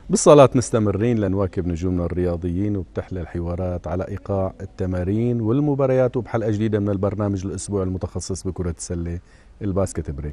بالصالات مستمرين لنواكب نجومنا الرياضيين وبتحلى الحوارات على إيقاع التمارين والمباريات وبحلقة جديدة من البرنامج الأسبوع المتخصص بكرة السلة الباسكت بريك.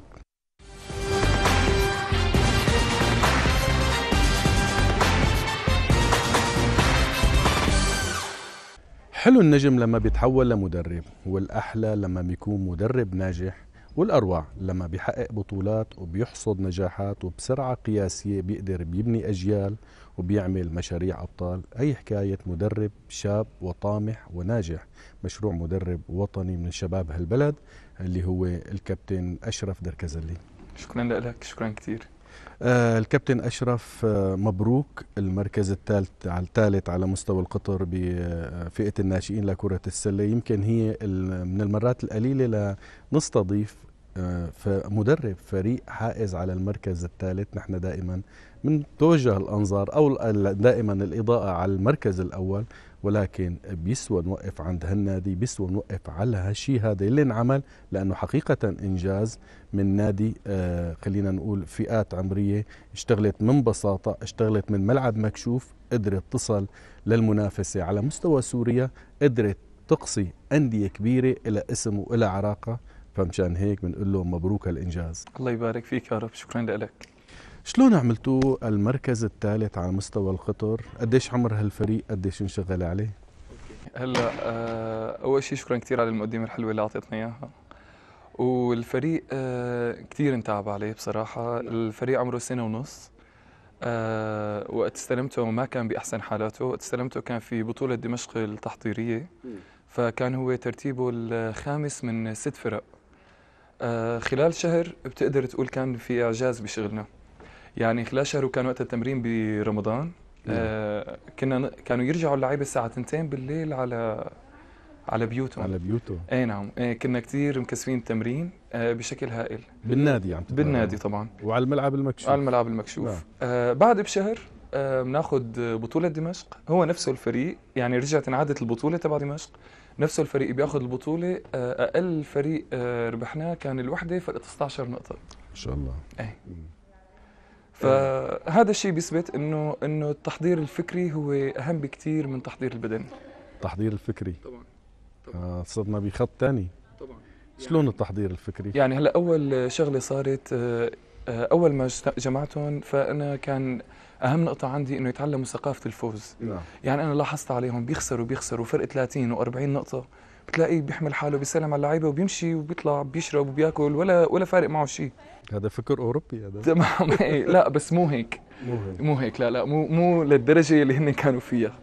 حلو النجم لما بيتحول لمدرب، والأحلى لما بيكون مدرب ناجح، والأروع لما بيحقق بطولات وبيحصد نجاحات وبسرعة قياسية بيقدر بيبني أجيال وبيعمل مشاريع أبطال. أي حكاية مدرب شاب وطامح وناجح، مشروع مدرب وطني من شباب هالبلد اللي هو الكابتن أشرف دركزلي. شكرا لك، شكرا كثير. الكابتن أشرف، مبروك المركز الثالث على مستوى القطر بفئة الناشئين لكرة السلة. يمكن هي من المرات القليلة لنستضيف مدرب فريق حائز على المركز الثالث. نحن دائما من توجه الأنظار أو دائما الإضاءة على المركز الأول، ولكن بيسوى نوقف عند هالنادي، بيسوى نوقف على هالشيء هذا اللي انعمل، لأنه حقيقة إنجاز من نادي خلينا نقول فئات عمرية اشتغلت من بساطة، اشتغلت من ملعب مكشوف، قدرت تصل للمنافسة على مستوى سوريا، قدرت تقصي أندية كبيرة إلى اسم وإلى عراقة. فمشان هيك بنقول له مبروك الإنجاز. الله يبارك فيك يا رب، شكرا لك. شلون عملتوا المركز الثالث على مستوى القطر؟ قديش عمر هالفريق؟ قديش انشغل عليه؟ هلا اول شيء شكرا كثير على المقدمه الحلوه اللي اعطيتنا اياها. والفريق كثير انتعب عليه بصراحه. الفريق عمره سنه ونص. وقت استلمته ما كان باحسن حالاته، وقت استلمته كان في بطوله دمشق التحضيريه، فكان هو ترتيبه الخامس من 6 فرق. خلال شهر بتقدر تقول كان في اعجاز بشغلنا. يعني خلال شهر، وكان وقت التمرين برمضان، كانوا يرجعوا اللعيبه الساعه 2 بالليل على بيوتهم. على بيوتهم. اي نعم. كنا كثير مكثفين التمرين بشكل هائل. بالنادي بالنادي طبعا، وعلى الملعب المكشوف. على الملعب المكشوف. بعد بشهر بناخذ بطوله دمشق. هو نفسه الفريق، يعني رجعت انعادت البطوله تبع دمشق، نفسه الفريق بياخذ البطوله. اقل فريق ربحناه كان الوحده فرق 16 نقطه. ما شاء الله. اي. فهذا الشيء بيثبت انه التحضير الفكري هو اهم بكثير من تحضير البدني. التحضير الفكري طبعا. صرنا بخط ثاني. طبعا. شلون التحضير الفكري؟ يعني هلا اول شغله صارت، اول ما جمعتهم، فانا كان اهم نقطه عندي انه يتعلموا ثقافه الفوز. نعم. يعني انا لاحظت عليهم بيخسروا فرق 30 و40 نقطه، بتلاقيه بيحمل حاله بيسلم على اللعيبه وبيمشي وبيطلع بيشرب وبياكل ولا فارق معه شيء. هذا فكر اوروبي هذا. تمام. لا بس مو هيك. مو هيك. لا مو للدرجه اللي هن كانوا فيها.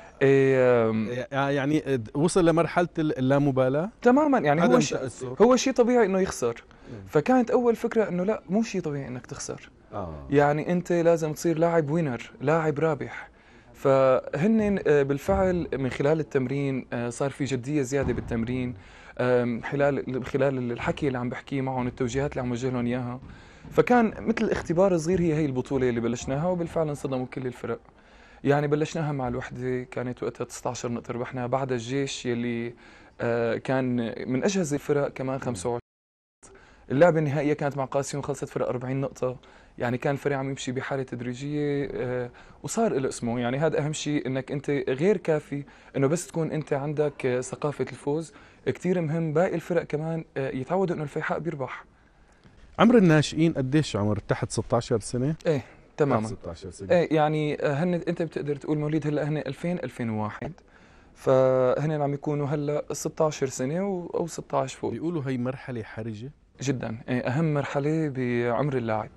يعني وصل لمرحله اللامبالاه تماما. يعني هو شيء طبيعي انه يخسر. فكانت اول فكره انه لا، مو شيء طبيعي انك تخسر. يعني انت لازم تصير لاعب وينر، لاعب رابح. فهن بالفعل من خلال التمرين صار في جديه زياده بالتمرين، خلال الحكي اللي عم بحكيه معهم، التوجيهات اللي عم وجه لهم اياها. فكان مثل اختبار صغير. هي البطوله اللي بلشناها، وبالفعل انصدموا كل الفرق. يعني بلشناها مع الوحده، كانت وقتها 19 نقطه ربحنا. بعد الجيش يلي كان من اجهز الفرق كمان 25. اللعبه النهائيه كانت مع قاسيون، خلصت فرق 40 نقطه. يعني كان الفريق عم يمشي بحاله تدريجيه، وصار له اسمه. يعني هذا اهم شيء، انك انت غير كافي انه بس تكون انت عندك ثقافه الفوز. كثير مهم باقي الفرق كمان يتعودوا انه الفيحاء بيربح. عمر الناشئين قديش عمر؟ تحت 16 سنه؟ ايه تماما. 16 سنه. ايه يعني انت بتقدر تقول مواليد هلا هن 2001، فهن عم يكونوا هلا 16 سنه او 16 فوق. بيقولوا هي مرحله حرجه جدا. اهم مرحله بعمر اللاعب.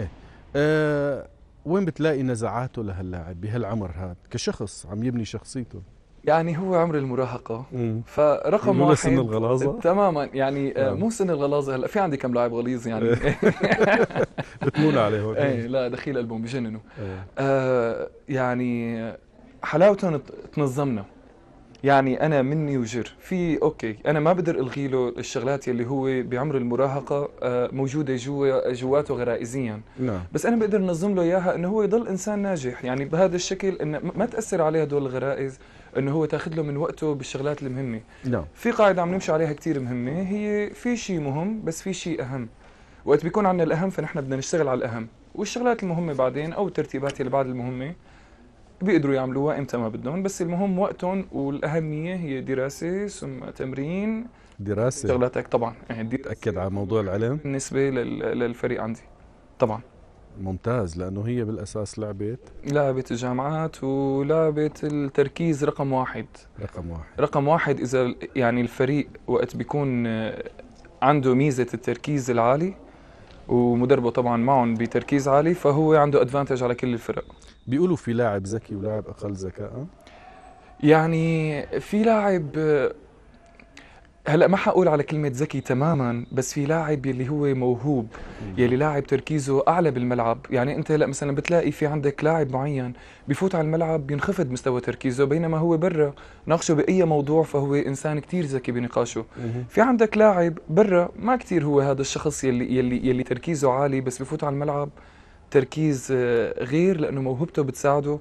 وين بتلاقي نزعاته لهاللاعب بهالعمر هذا كشخص عم يبني شخصيته؟ يعني هو عمر المراهقه. فرقم واحد سن الغلاظه. تماما. يعني مو سن الغلاظه. هلا في عندي كم لاعب غليظ يعني. بتمون عليه. ايه لا، دخيل قلبهم بجننوا. يعني حلاوتهم تنظمنا. يعني انا مني وجر في اوكي، انا ما بقدر الغي له الشغلات يلي هو بعمر المراهقه موجوده جواته غرائزيا. نعم. بس انا بقدر نظم له اياها انه هو يضل انسان ناجح. يعني بهذا الشكل، انه ما تاثر عليه هدول الغرائز، انه هو تاخذ له من وقته بالشغلات المهمه. نعم. في قاعده عم نمشي عليها كثير مهمه، هي في شيء مهم بس في شيء اهم. وقت بيكون عندنا الاهم فنحن بدنا نشتغل على الاهم، والشغلات المهمة بعدين أو الترتيبات اللي بعد المهمة بيقدروا يعملوها إمتى ما بدهم، بس المهم وقتهم، والأهمية هي دراسة ثم تمرين. دراسة شغلاتك طبعا يعني تأكد على موضوع العلم بالنسبة للفريق عندي طبعا. ممتاز، لأنه هي بالأساس لعبة الجامعات ولعبة التركيز رقم واحد. رقم واحد إذا يعني الفريق وقت بيكون عنده ميزة التركيز العالي ومدربه طبعا معهم بتركيز عالي، فهو عنده ادفانتج على كل الفرق. بيقولوا في لاعب ذكي ولاعب أقل ذكاء؟ يعني في لاعب، هلا ما حقول على كلمة ذكي تماما، بس في لاعب يلي هو موهوب، يلي لاعب تركيزه أعلى بالملعب. يعني أنت هلا مثلا بتلاقي في عندك لاعب معين بفوت على الملعب بينخفض مستوى تركيزه، بينما هو برا ناقشه بأي موضوع فهو إنسان كتير ذكي بنقاشه. في عندك لاعب برا ما كتير هو هذا الشخص يلي تركيزه عالي، بس بفوت على الملعب تركيز غير، لأنه موهبته بتساعده،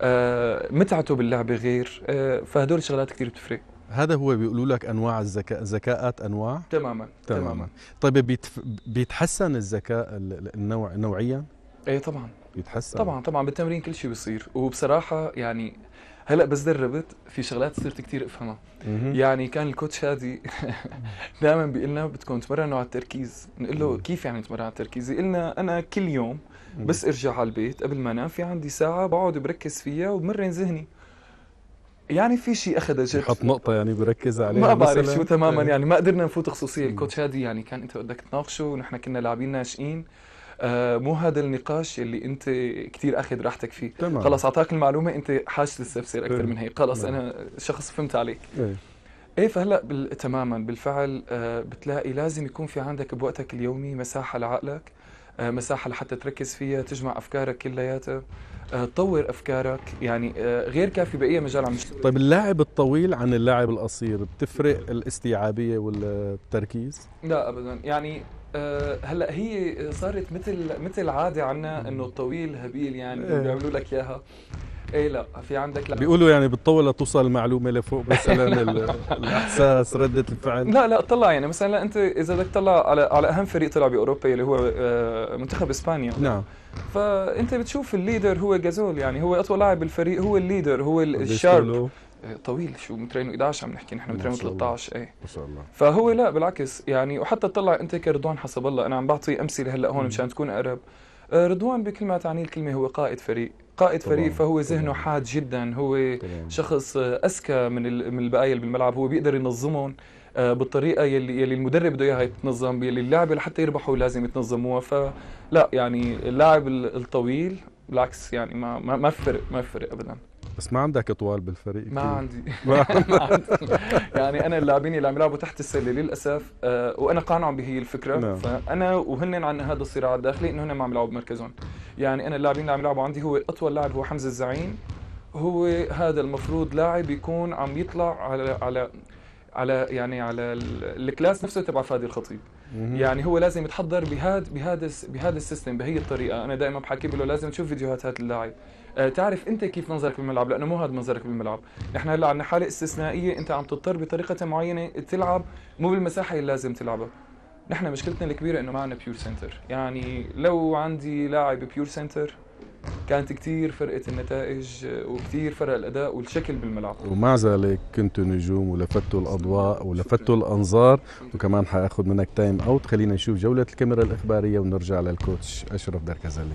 متعته باللعبة غير. فهدول الشغلات كتير بتفرق. هذا هو بيقولوا لك انواع الذكاء، ذكاءات انواع تماما. طيب بيتحسن الذكاء نوعيا؟ ايه طبعا بيتحسن طبعا بالتمرين كل شيء بيصير. وبصراحه يعني هلا بس دربت في شغلات صرت كثير افهمها. يعني كان الكوتش هادي دائما بيقول لنا بدكم تمرنوا على التركيز. نقول له كيف يعني نتمرن على التركيز؟ يقول لنا انا كل يوم بس ارجع على البيت قبل ما انام في عندي ساعه بقعد بركز فيها وبمرن ذهني. يعني في شيء اخذ جد، يحط نقطة يعني بركز عليها، ما بعرف شو تماما. يعني ما قدرنا نفوت خصوصية الكوتش هادي. يعني كان انت بدك تناقشه ونحن كنا لاعبين ناشئين، مو هذا النقاش اللي انت كثير اخذ راحتك فيه. تمام. خلص اعطاك المعلومة، انت حاجة تستفسر اكثر من هيك. خلص انا شخص فهمت عليك. ايه فهلا تماما بالفعل بتلاقي لازم يكون في عندك بوقتك اليومي مساحة لعقلك، مساحة لحتى تركز فيها، تجمع افكارك كلياتها، تطور افكارك. يعني غير كافي باي مجال عم نشتغل. طيب اللاعب الطويل عن اللاعب القصير بتفرق الاستيعابيه والتركيز؟ لا ابدا. يعني هلا هي صارت مثل عاده عنا انه الطويل هبيل، يعني بيعملوا لك اياها. ايه لا، في عندك لا بيقولوا يعني بتطول لتوصل المعلومه لفوق مثلا الاحساس رده الفعل. لا طلع يعني مثلا انت اذا بدك تطلع على اهم فريق طلع باوروبا اللي هو منتخب اسبانيا. نعم. فانت بتشوف الليدر هو جازول، يعني هو اطول لاعب بالفريق، هو الليدر، هو الشارب. طويل، شو مترين 11 عم نحكي نحن، مترين 13. ايه ما شاء الله. فهو لا بالعكس يعني. وحتى تطلع انت كرضوان حسب الله، انا عم بعطي امثله هلا هون مشان تكون اقرب. رضوان بكل ما تعني الكلمه هو قائد فريق. فهو ذهنه حاد جدا، هو شخص اذكى من البقايا اللي بالملعب. هو بيقدر ينظمهم بالطريقه يلي المدرب بده اياها تتنظم، يلي اللاعب لحتى يربحوا لازم يتنظموها. فلا يعني اللاعب الطويل بالعكس يعني ما فرق ابدا. بس ما عندك اطوال بالفريق؟ ما عندي. يعني انا اللاعبين اللي عم يلعبوا تحت السله للاسف، وانا قانع بهي الفكره. نعم. فانا وهن عندنا هذا الصراع الداخلي انه هن ما عم يلعبوا بمركزهم. يعني انا اللاعبين اللي عم يلعبوا عندي، هو اطول لاعب هو حمزه الزعيم. هو هذا المفروض لاعب يكون عم يطلع على يعني على الكلاس نفسه تبع فادي الخطيب. يعني هو لازم يتحضر بهذا السيستم، بهي الطريقه. انا دائما بحكي له لازم تشوف فيديوهات هذا اللاعب، تعرف انت كيف منظرك بالملعب، لانه مو هذا منظرك بالملعب. نحن هلا عندنا حاله استثنائيه، انت عم تضطر بطريقه معينه تلعب مو بالمساحه اللي لازم تلعبها. نحن مشكلتنا الكبيره انه ما عندنا بيور سنتر. يعني لو عندي لاعب بيور سنتر كانت كتير فرقت النتائج وكتير فرق الاداء والشكل بالملعب. ومع ذلك كنتوا نجوم ولفتوا الاضواء ولفتوا الانظار. وكمان حاخذ منك تايم اوت، خلينا نشوف جوله الكاميرا الاخباريه ونرجع للكوتش اشرف دركزلي.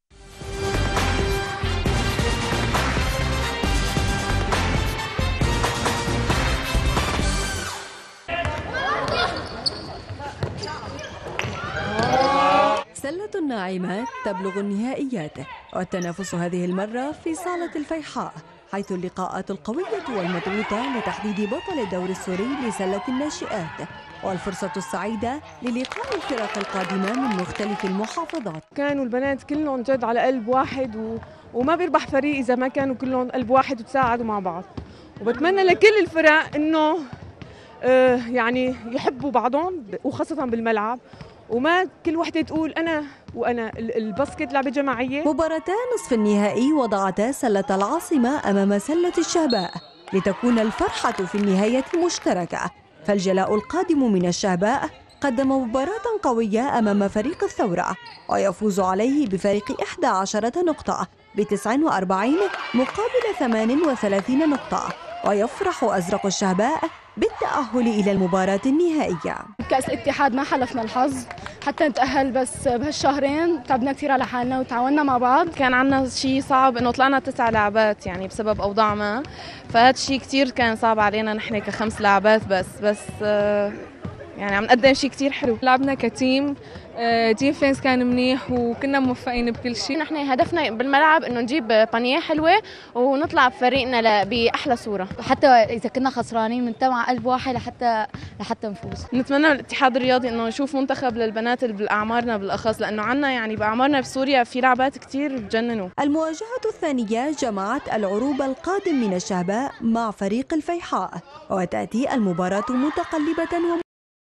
سلة الناعمات تبلغ النهائيات، والتنافس هذه المرة في صالة الفيحاء، حيث اللقاءات القوية والمضغوطة لتحديد بطل الدوري السوري لسلة الناشئات، والفرصة السعيدة للقاء الفرق القادمة من مختلف المحافظات. كانوا البنات كلهم جد على قلب واحد، وما بيربح فريق إذا ما كانوا كلهم قلب واحد وتساعدوا مع بعض. وبتمنى لكل الفرق إنه يعني يحبوا بعضهم، وخاصة بالملعب، وما كل وحدة تقول أنا وأنا. الباسكت لعبة جماعية. مباراتا نصف النهائي وضعتا سلة العاصمة أمام سلة الشهباء لتكون الفرحة في النهاية مشتركة، فالجلاء القادم من الشهباء قدم مباراة قوية أمام فريق الثورة ويفوز عليه بفارق 11 نقطة ب49 مقابل 38 نقطة، ويفرح أزرق الشهباء بالتأهل إلى المباراة النهائية. كأس الاتحاد ما حلفنا الحظ حتى نتأهل، بس بهالشهرين تعبنا كثير على حالنا وتعاوننا مع بعض. كان عنا شيء صعب انه طلعنا 9 لاعبات يعني بسبب اوضاع ما، فهذا الشيء كثير كان صعب علينا نحن ك5 لاعبات بس يعني عم نقدم شيء كثير حلو. لعبنا كتيم، ديفنس كان منيح وكنا موفقين بكل شيء. نحن هدفنا بالملعب انه نجيب بانيه حلوه ونطلع بفريقنا باحلى صوره، حتى اذا كنا خسرانين ننتمع قلب واحد لحتى نفوز. نتمنى من الاتحاد الرياضي انه يشوف منتخب للبنات اللي باعمارنا بالاخص، لانه عنا يعني باعمارنا بسوريا في لاعبات كثير بجننوا. المواجهة الثانية جمعت العروبة القادم من الشهباء مع فريق الفيحاء، وتأتي المباراة متقلبة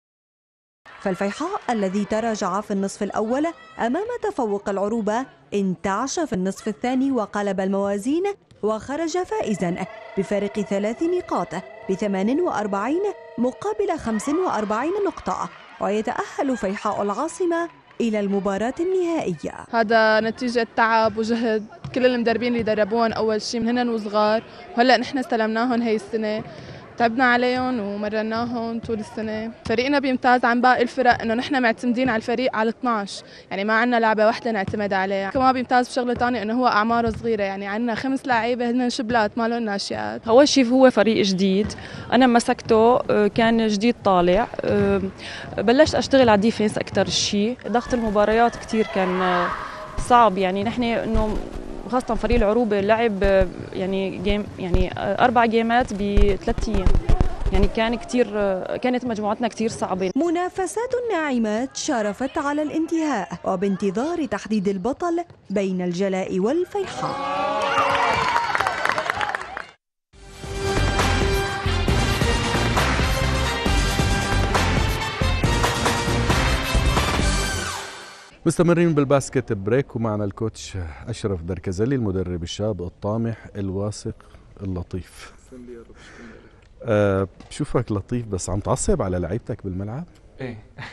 فالفيحاء الذي تراجع في النصف الأول أمام تفوق العروبة انتعش في النصف الثاني وقلب الموازين وخرج فائزا بفارق 3 نقاط ب48 مقابل 45 نقطة، ويتأهل فيحاء العاصمة إلى المباراة النهائية. هذا نتيجة تعب وجهد كل المدربين اللي دربوهم أول شيء من هن وصغار، وهلأ نحن استلمناهم هي السنة، تعبنا عليهم ومرناهم طول السنة. فريقنا بيمتاز عن باقي الفرق انه نحن معتمدين على الفريق على 12، يعني ما عندنا لعبة واحدة نعتمد عليها. كمان بيمتاز بشغلة ثانية انه هو اعماره صغيرة، يعني عندنا 5 لاعيبة هن شبلات ما لهم ناشئات. اول شيء هو فريق جديد، انا مسكته كان جديد طالع، بلشت اشتغل على الديفنس اكثر شيء. ضغط المباريات كثير كان صعب، يعني نحن انه خاصة فريق العروبة لعب يعني جيم، يعني 4 جيمات ب3 أيام، يعني كانت مجموعتنا كتير صعبة. منافسات الناعمات شرفت على الانتهاء وبانتظار تحديد البطل بين الجلاء والفيحاء. مستمرين بالباسكت بريك ومعنا الكوتش أشرف دركزلي المدرب الشاب الطامح الواثق اللطيف. بشوفك لطيف بس عم تعصب على لعيبتك بالملعب؟ ايه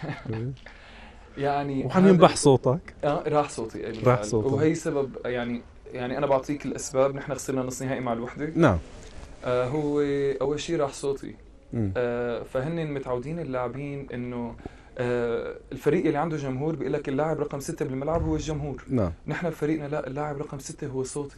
يعني وعم ينبح صوتك؟ راح صوتي راح صوتك، وهي سبب يعني انا بعطيك الاسباب. نحن خسرنا نص نهائي مع الوحده. نعم. هو اول شيء راح صوتي. فهن متعودين اللاعبين انه الفريق اللي عنده جمهور بيقول لك اللاعب رقم 6 بالملعب هو الجمهور. نعم. نحن بفريقنا لا، اللاعب رقم 6 هو صوتي.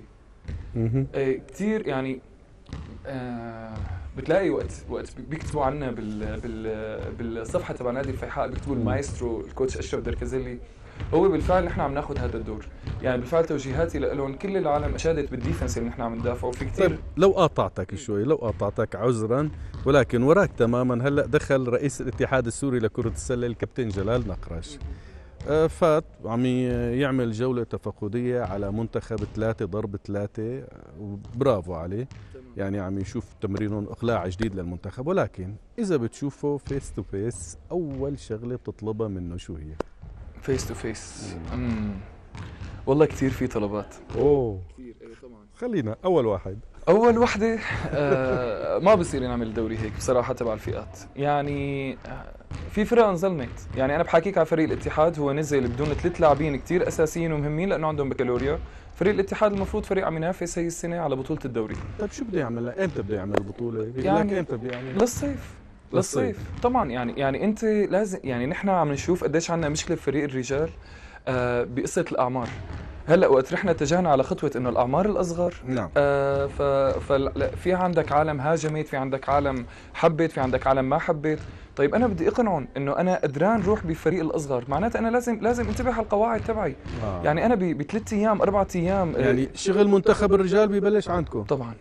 كثير يعني بتلاقي وقت بيكتبوا عنا بالصفحه تبع نادي الفيحاء بيكتبوا المايسترو الكوتش اشرف دركزلي. هو بالفعل نحن عم ناخذ هذا الدور، يعني بالفعل توجيهاتي لهم كل العالم اشادت بالديفنس اللي نحن عم ندافعه في كثير. طيب لو قاطعتك عذرا، ولكن وراك تماما. هلا دخل رئيس الاتحاد السوري لكرة السلة الكابتن جلال نقرش، فات عم يعمل جولة تفقدية على منتخب 3-3، برافو عليه، يعني عم يشوف تمرين اقلاع جديد للمنتخب. ولكن اذا بتشوفه فيس تو فيس اول شغلة بتطلبها منه شو هي؟ فيس تو فيس والله كثير في طلبات. كثير طبعا. خلينا اول وحده ما بصير نعمل دوري هيك بصراحه تبع الفئات. يعني في فرق انظلمت، يعني انا بحكيك على فريق الاتحاد هو نزل بدون 3 لاعبين كثير اساسيين ومهمين لانه عندهم بكالوريا. فريق الاتحاد المفروض فريق عم ينافس هي السنه على بطوله الدوري. طيب شو بده يعمل؟ امتى بده يعمل البطوله؟ يعني امتى بده يعمل؟ للصيف طبعا. يعني انت لازم، يعني نحن عم نشوف قديش عندنا مشكله في فريق الرجال بقصه الاعمار. هلا وقت رحنا اتجهنا على خطوه انه الاعمار الاصغر. نعم. في عندك عالم هاجمت، في عندك عالم حبت، في عندك عالم ما حبت. طيب انا بدي اقنعهم انه انا قدران روح بفريق الاصغر، معناتها انا لازم انتبه على القواعد تبعي. يعني انا ب3 ايام 4 ايام يعني شغل منتخب الرجال ببلش عندكم.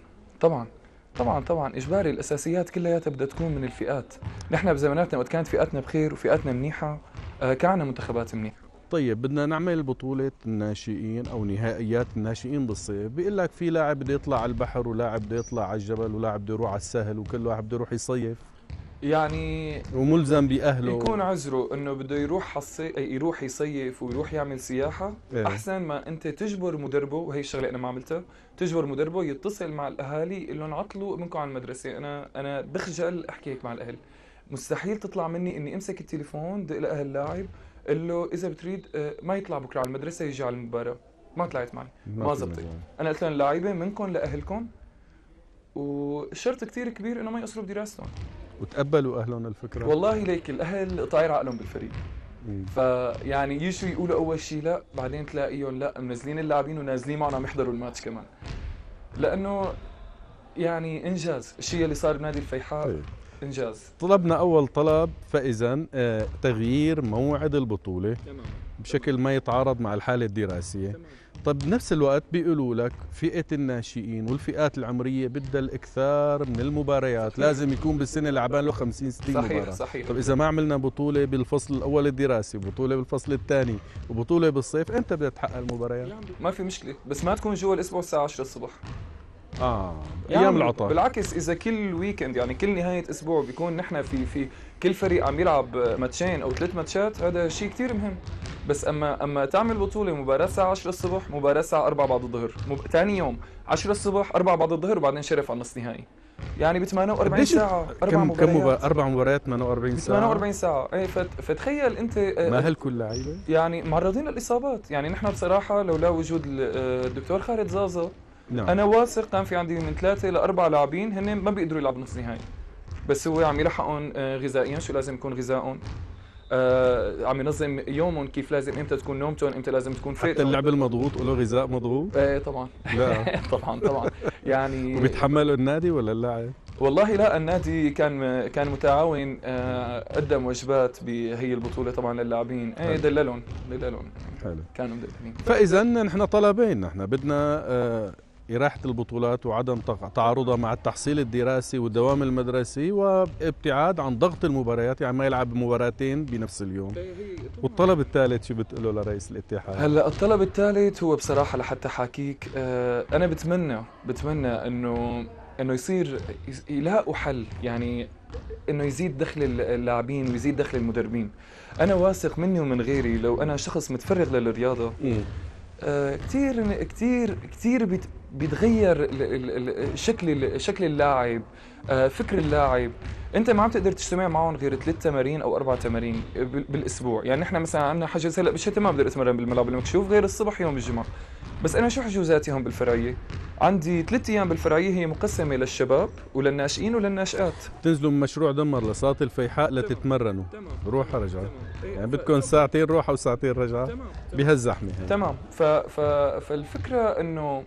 طبعا اجباري. الاساسيات كلياتها بدها تكون من الفئات. نحن بزماناتنا وقت كانت فئاتنا بخير وفئاتنا منيحه كان عندنا منتخبات منيحه. طيب بدنا نعمل بطولة الناشئين أو نهائيات الناشئين بالصيف، بيقول لك في لاعب بده يطلع على البحر ولاعب بده يطلع على الجبل ولاعب بده يروح على السهل وكل واحد بده يروح يصيف، يعني وملزم بأهله، يكون عذره إنه بده يروح يصيف ويروح يعمل سياحة. أحسن ما أنت تجبر مدربه، وهي الشغلة أنا ما عملتها، تجبر مدربه يتصل مع الأهالي يقول لهم عطلوا ابنكم عن المدرسة. أنا بخجل أحكي هيك مع الأهل. مستحيل تطلع مني اني امسك التليفون دق لاهل اللاعب قل له اذا بتريد ما يطلع بكره على المدرسه يجي على المباراه. ما طلعت معي، ما زبطت. انا قلت لهم اللعيبه منكم لاهلكم، والشرط كثير كبير انه ما يقصروا بدراستهم. وتقبلوا اهلهم الفكره؟ والله ليك الاهل طاير عقلهم بالفريق. فيعني يجوا يقولوا اول شيء لا، بعدين تلاقيهم لا منزلين اللاعبين ونازلين معنا عم يحضروا الماتش كمان. لانه يعني انجاز الشيء اللي صار بنادي الفيحاء. انجاز. طلبنا اول طلب فاذا تغيير موعد البطوله بشكل ما يتعارض مع الحاله الدراسيه. طب بنفس الوقت بيقولوا لك فئه الناشئين والفئات العمريه بدها الاكثار من المباريات، لازم يكون بالسنه لعبان له 50 60 مباراه. صحيح. طب اذا ما عملنا بطوله بالفصل الاول الدراسي وبطوله بالفصل الثاني وبطوله بالصيف، امتى بدها تحقق المباريات؟ ما في مشكله، بس ما تكون جوا الاسبوع الساعه 10 الصبح. ايام العطاء. بالعكس اذا كل ويكند يعني كل نهايه اسبوع بيكون نحن في كل فريق عم يلعب ماتشين او 3 ماتشات، هذا شيء كثير مهم. بس اما تعمل بطوله مباراه الساعه 10 الصبح، مباراه الساعه 4 بعد الظهر، ثاني يوم 10 الصبح 4 بعد الظهر، وبعدين شرف على النص نهائي. يعني ب 48 ساعه 4 مباريات. 4 مباريات 48 ساعه. 48 ساعه، اي فتخيل انت ما هالكل لعيبه يعني معرضين للاصابات. يعني نحن بصراحه لولا وجود الدكتور خالد زازا، نعم. انا واثق كان في عندي من 3 ل 4 لاعبين هن ما بيقدروا يلعبوا نص نهائي، بس هو عم يلحقهم غذائيا شو لازم يكون غذائهم، عم ينظم يومهم كيف لازم، امتى تكون نومتهم، امتى لازم تكون فايق. حتى اللعب المضغوط وله غذاء مضغوط؟ ايه طبعا. لا طبعا يعني. وبيتحملوا النادي ولا اللاعب؟ والله لا، النادي كان متعاون، قدم وجبات بهي البطوله طبعا للاعبين، ايه دللهم حلو، كانوا مدللين. فاذا نحن طلبين، نحن بدنا إراحة البطولات وعدم تعارضها مع التحصيل الدراسي والدوام المدرسي وابتعاد عن ضغط المباريات، يعني ما يلعب مباراتين بنفس اليوم. والطلب الثالث شو بتقوله لرئيس الاتحاد؟ هلا الطلب الثالث هو بصراحة لحتى حكيك، أنا بتمنى إنه يصير يلاقوا حل، يعني إنه يزيد دخل اللاعبين ويزيد دخل المدربين. أنا واثق مني ومن غيري لو أنا شخص متفرغ للرياضة كثير بيتغير شكل اللاعب، فكر اللاعب. انت ما عم تقدر تجتمع معهم غير 3 تمارين او 4 تمارين بالاسبوع. يعني نحن مثلا عندنا حجز هلا بالشتاء ما بقدر اتمرن بالملعب المكشوف غير الصبح يوم الجمعه. بس انا شو حجوزاتي هون بالفرعيه؟ عندي 3 ايام بالفرعيه هي مقسمه للشباب وللناشئين وللناشئات. بتنزلوا من مشروع دمر لصالة الفيحاء لتتمرنوا روحة رجعة، يعني بدكم ساعتين روحة وساعتين رجعة بهالزحمة. تمام. فالفكرة انه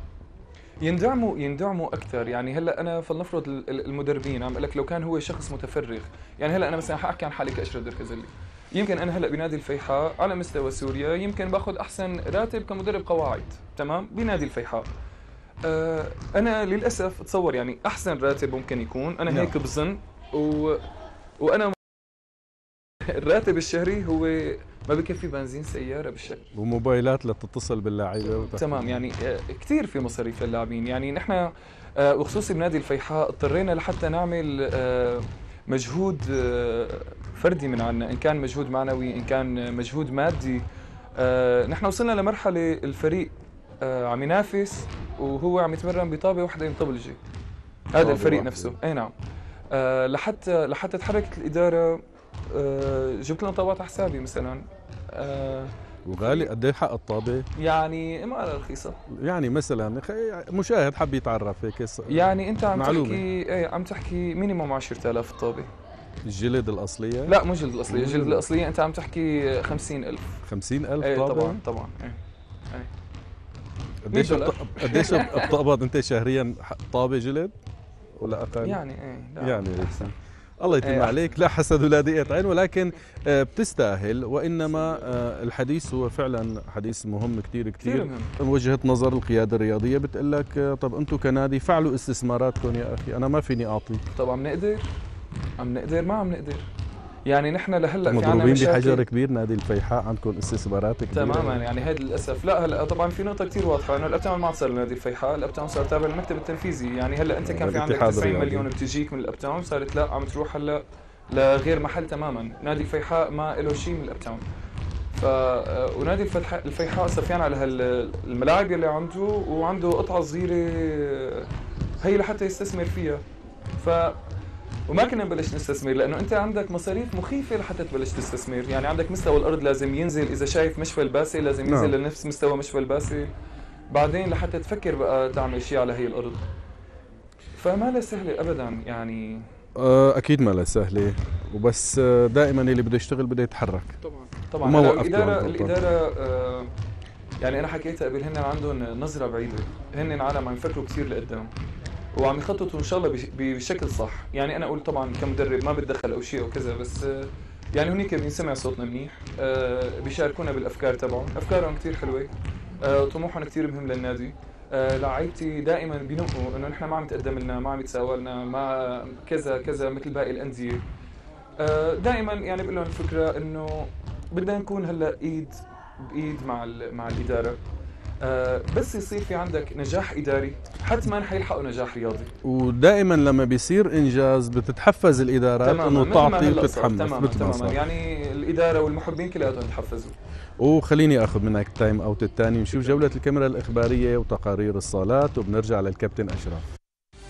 يندعموا اكثر. يعني هلا انا فلنفرض المدربين عم اقول لك لو كان هو شخص متفرغ، يعني هلا انا مثلا حاحكي عن حالي كاشرف دركزلي، يمكن انا هلا بنادي الفيحاء على مستوى سوريا يمكن باخذ احسن راتب كمدرب قواعد، تمام، بنادي الفيحاء. انا للاسف اتصور يعني احسن راتب ممكن يكون، انا هيك بظن، وانا الراتب الشهري هو ما بكفي بنزين سياره بالشهر وموبايلات لتتصل باللاعبين. تمام. يعني كثير في مصاريف للاعبين. يعني نحن وخصوصي بنادي الفيحاء اضطرينا لحتى نعمل مجهود فردي من عنا، ان كان مجهود معنوي ان كان مجهود مادي. نحن وصلنا لمرحله الفريق عم ينافس وهو عم يتمرن بطابه واحده من طبلجه، هذا الفريق نفسه. اي نعم. لحتى تحركت الاداره جبت لنا طابات على حسابي مثلا. وغالي قد ايه حق الطابه؟ يعني ما رخيصه. يعني مثلا مشاهد حب يتعرف هيك يعني انت عم تحكي مينيموم 10,000 الطابه. الجلد الاصليه؟ لا مو الجلد الاصليه، الجلد الاصليه انت عم تحكي 50,000. 50,000 ايه طابه؟ طبعا. قديش بتقبض انت شهريا طابه جلد ولا اقل؟ يعني يعني الله يتم عليك، لا حسد ولا ضيقة عين، ولكن بتستاهل. وإنما الحديث هو فعلا حديث مهم كتير من وجهة نظر القيادة الرياضية. بتقول لك طب أنتم كنادي فعلوا استثماراتكم يا أخي، أنا ما فيني أعطي. طب عم نقدر ما عم نقدر. يعني نحن لهلا في مضروبين بحجر كبير. نادي الفيحاء عندكم استثمارات كبيرة تماما. يعني هذا للاسف. لا هلا طبعا في نقطه كثير واضحه انه الابتعام ما عاد صار لنادي الفيحاء، الابتعام صار تابع للمكتب التنفيذي. يعني هلا انت كان في عندك 90 مليون بتجيك من الابتعام، صارت لا عم تروح هلا لغير محل تماما. نادي الفيحاء ما له شيء من الابتعام. ونادي الفيحاء صفيان على هالملاعب اللي عنده، وعنده قطعه صغيره هي لحتى يستثمر فيها. وما كنا نبلش نستثمر، لانه انت عندك مصاريف مخيفه لحتى تبلش تستثمر. يعني عندك مستوى الارض لازم ينزل، اذا شايف مشفى الباسل لازم ينزل لنفس مستوى مشفى الباسل، بعدين لحتى تفكر بقى تعمل شيء على هي الارض. فما لا سهله ابدا يعني. اكيد ما لا سهله، وبس دائما اللي بده يشتغل بده يتحرك. طبعا الاداره يعني انا حكيتها قبل، هن عندهم نظره بعيده، هن عالم عم يفكروا كثير لقدام وعم يخططوا ان شاء الله بشكل صح. يعني انا اقول طبعا كمدرب ما بتدخل او شيء او كذا، بس يعني هنيك بينسمع صوتنا منيح، بيشاركونا بالافكار تبعهم، افكارهم كثير حلوه، طموحهم كثير مهم للنادي. لعيبتي دائما بينقوا انه نحن ما عم يتقدم لنا، ما عم يتساوى لنا، ما كذا كذا مثل باقي الانديه. دائما يعني بقول لهم الفكره انه بدنا نكون هلا ايد بايد مع الاداره. بس يصير في عندك نجاح اداري حتما حيلحقوا نجاح رياضي. ودائما لما بيصير انجاز بتتحفز الادارات انه تعطي وتتحمس. تماما يعني الاداره والمحبين كلياتهم يتحفزوا. وخليني اخذ منك التايم اوت الثاني ونشوف جوله الكاميرا الاخباريه وتقارير الصالات، وبنرجع للكابتن اشرف.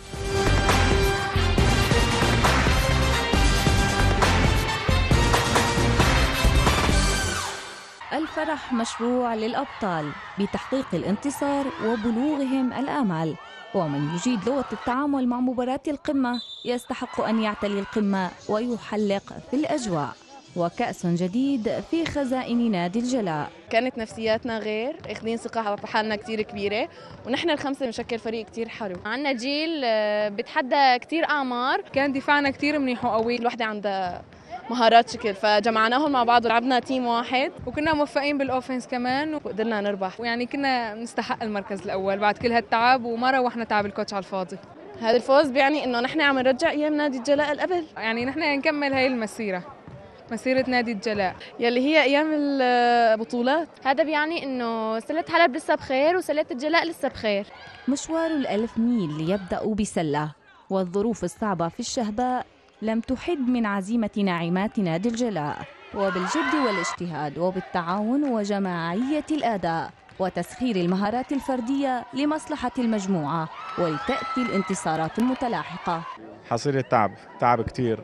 الفرح مشروع للأبطال بتحقيق الانتصار وبلوغهم الآمال، ومن يجيد لغة التعامل مع مباراة القمة يستحق أن يعتلي القمة ويحلق في الأجواء. وكأس جديد في خزائن نادي الجلاء. كانت نفسياتنا غير، اخذين ثقة بحالنا كتير كبيرة، ونحن الخمسة بنشكل فريق كتير حلو. عنا جيل بتحدى كتير أعمار، كان دفاعنا كتير منيح وقوي، الوحدة عندها مهارات شكل، فجمعناهم مع بعض ولعبنا تيم واحد، وكنا موفقين بالاوفنس كمان وقدرنا نربح، ويعني كنا نستحق المركز الاول بعد كل هالتعب، وما روحنا تعب الكوتش على الفاضي. هذا الفوز بيعني انه نحن عم نرجع ايام نادي الجلاء القبل، يعني نحن نكمل هاي المسيره، مسيره نادي الجلاء يلي هي ايام البطولات. هذا بيعني انه سله حلب لسه بخير وسله الجلاء لسه بخير. مشوار ال1000 ميل يبدا بسله، والظروف الصعبه في الشهباء لم تحد من عزيمة ناعمات نادي الجلاء، وبالجد والاجتهاد وبالتعاون وجماعية الأداء وتسخير المهارات الفردية لمصلحة المجموعة، ولتأتي الانتصارات المتلاحقة. حصيلة تعب كتير.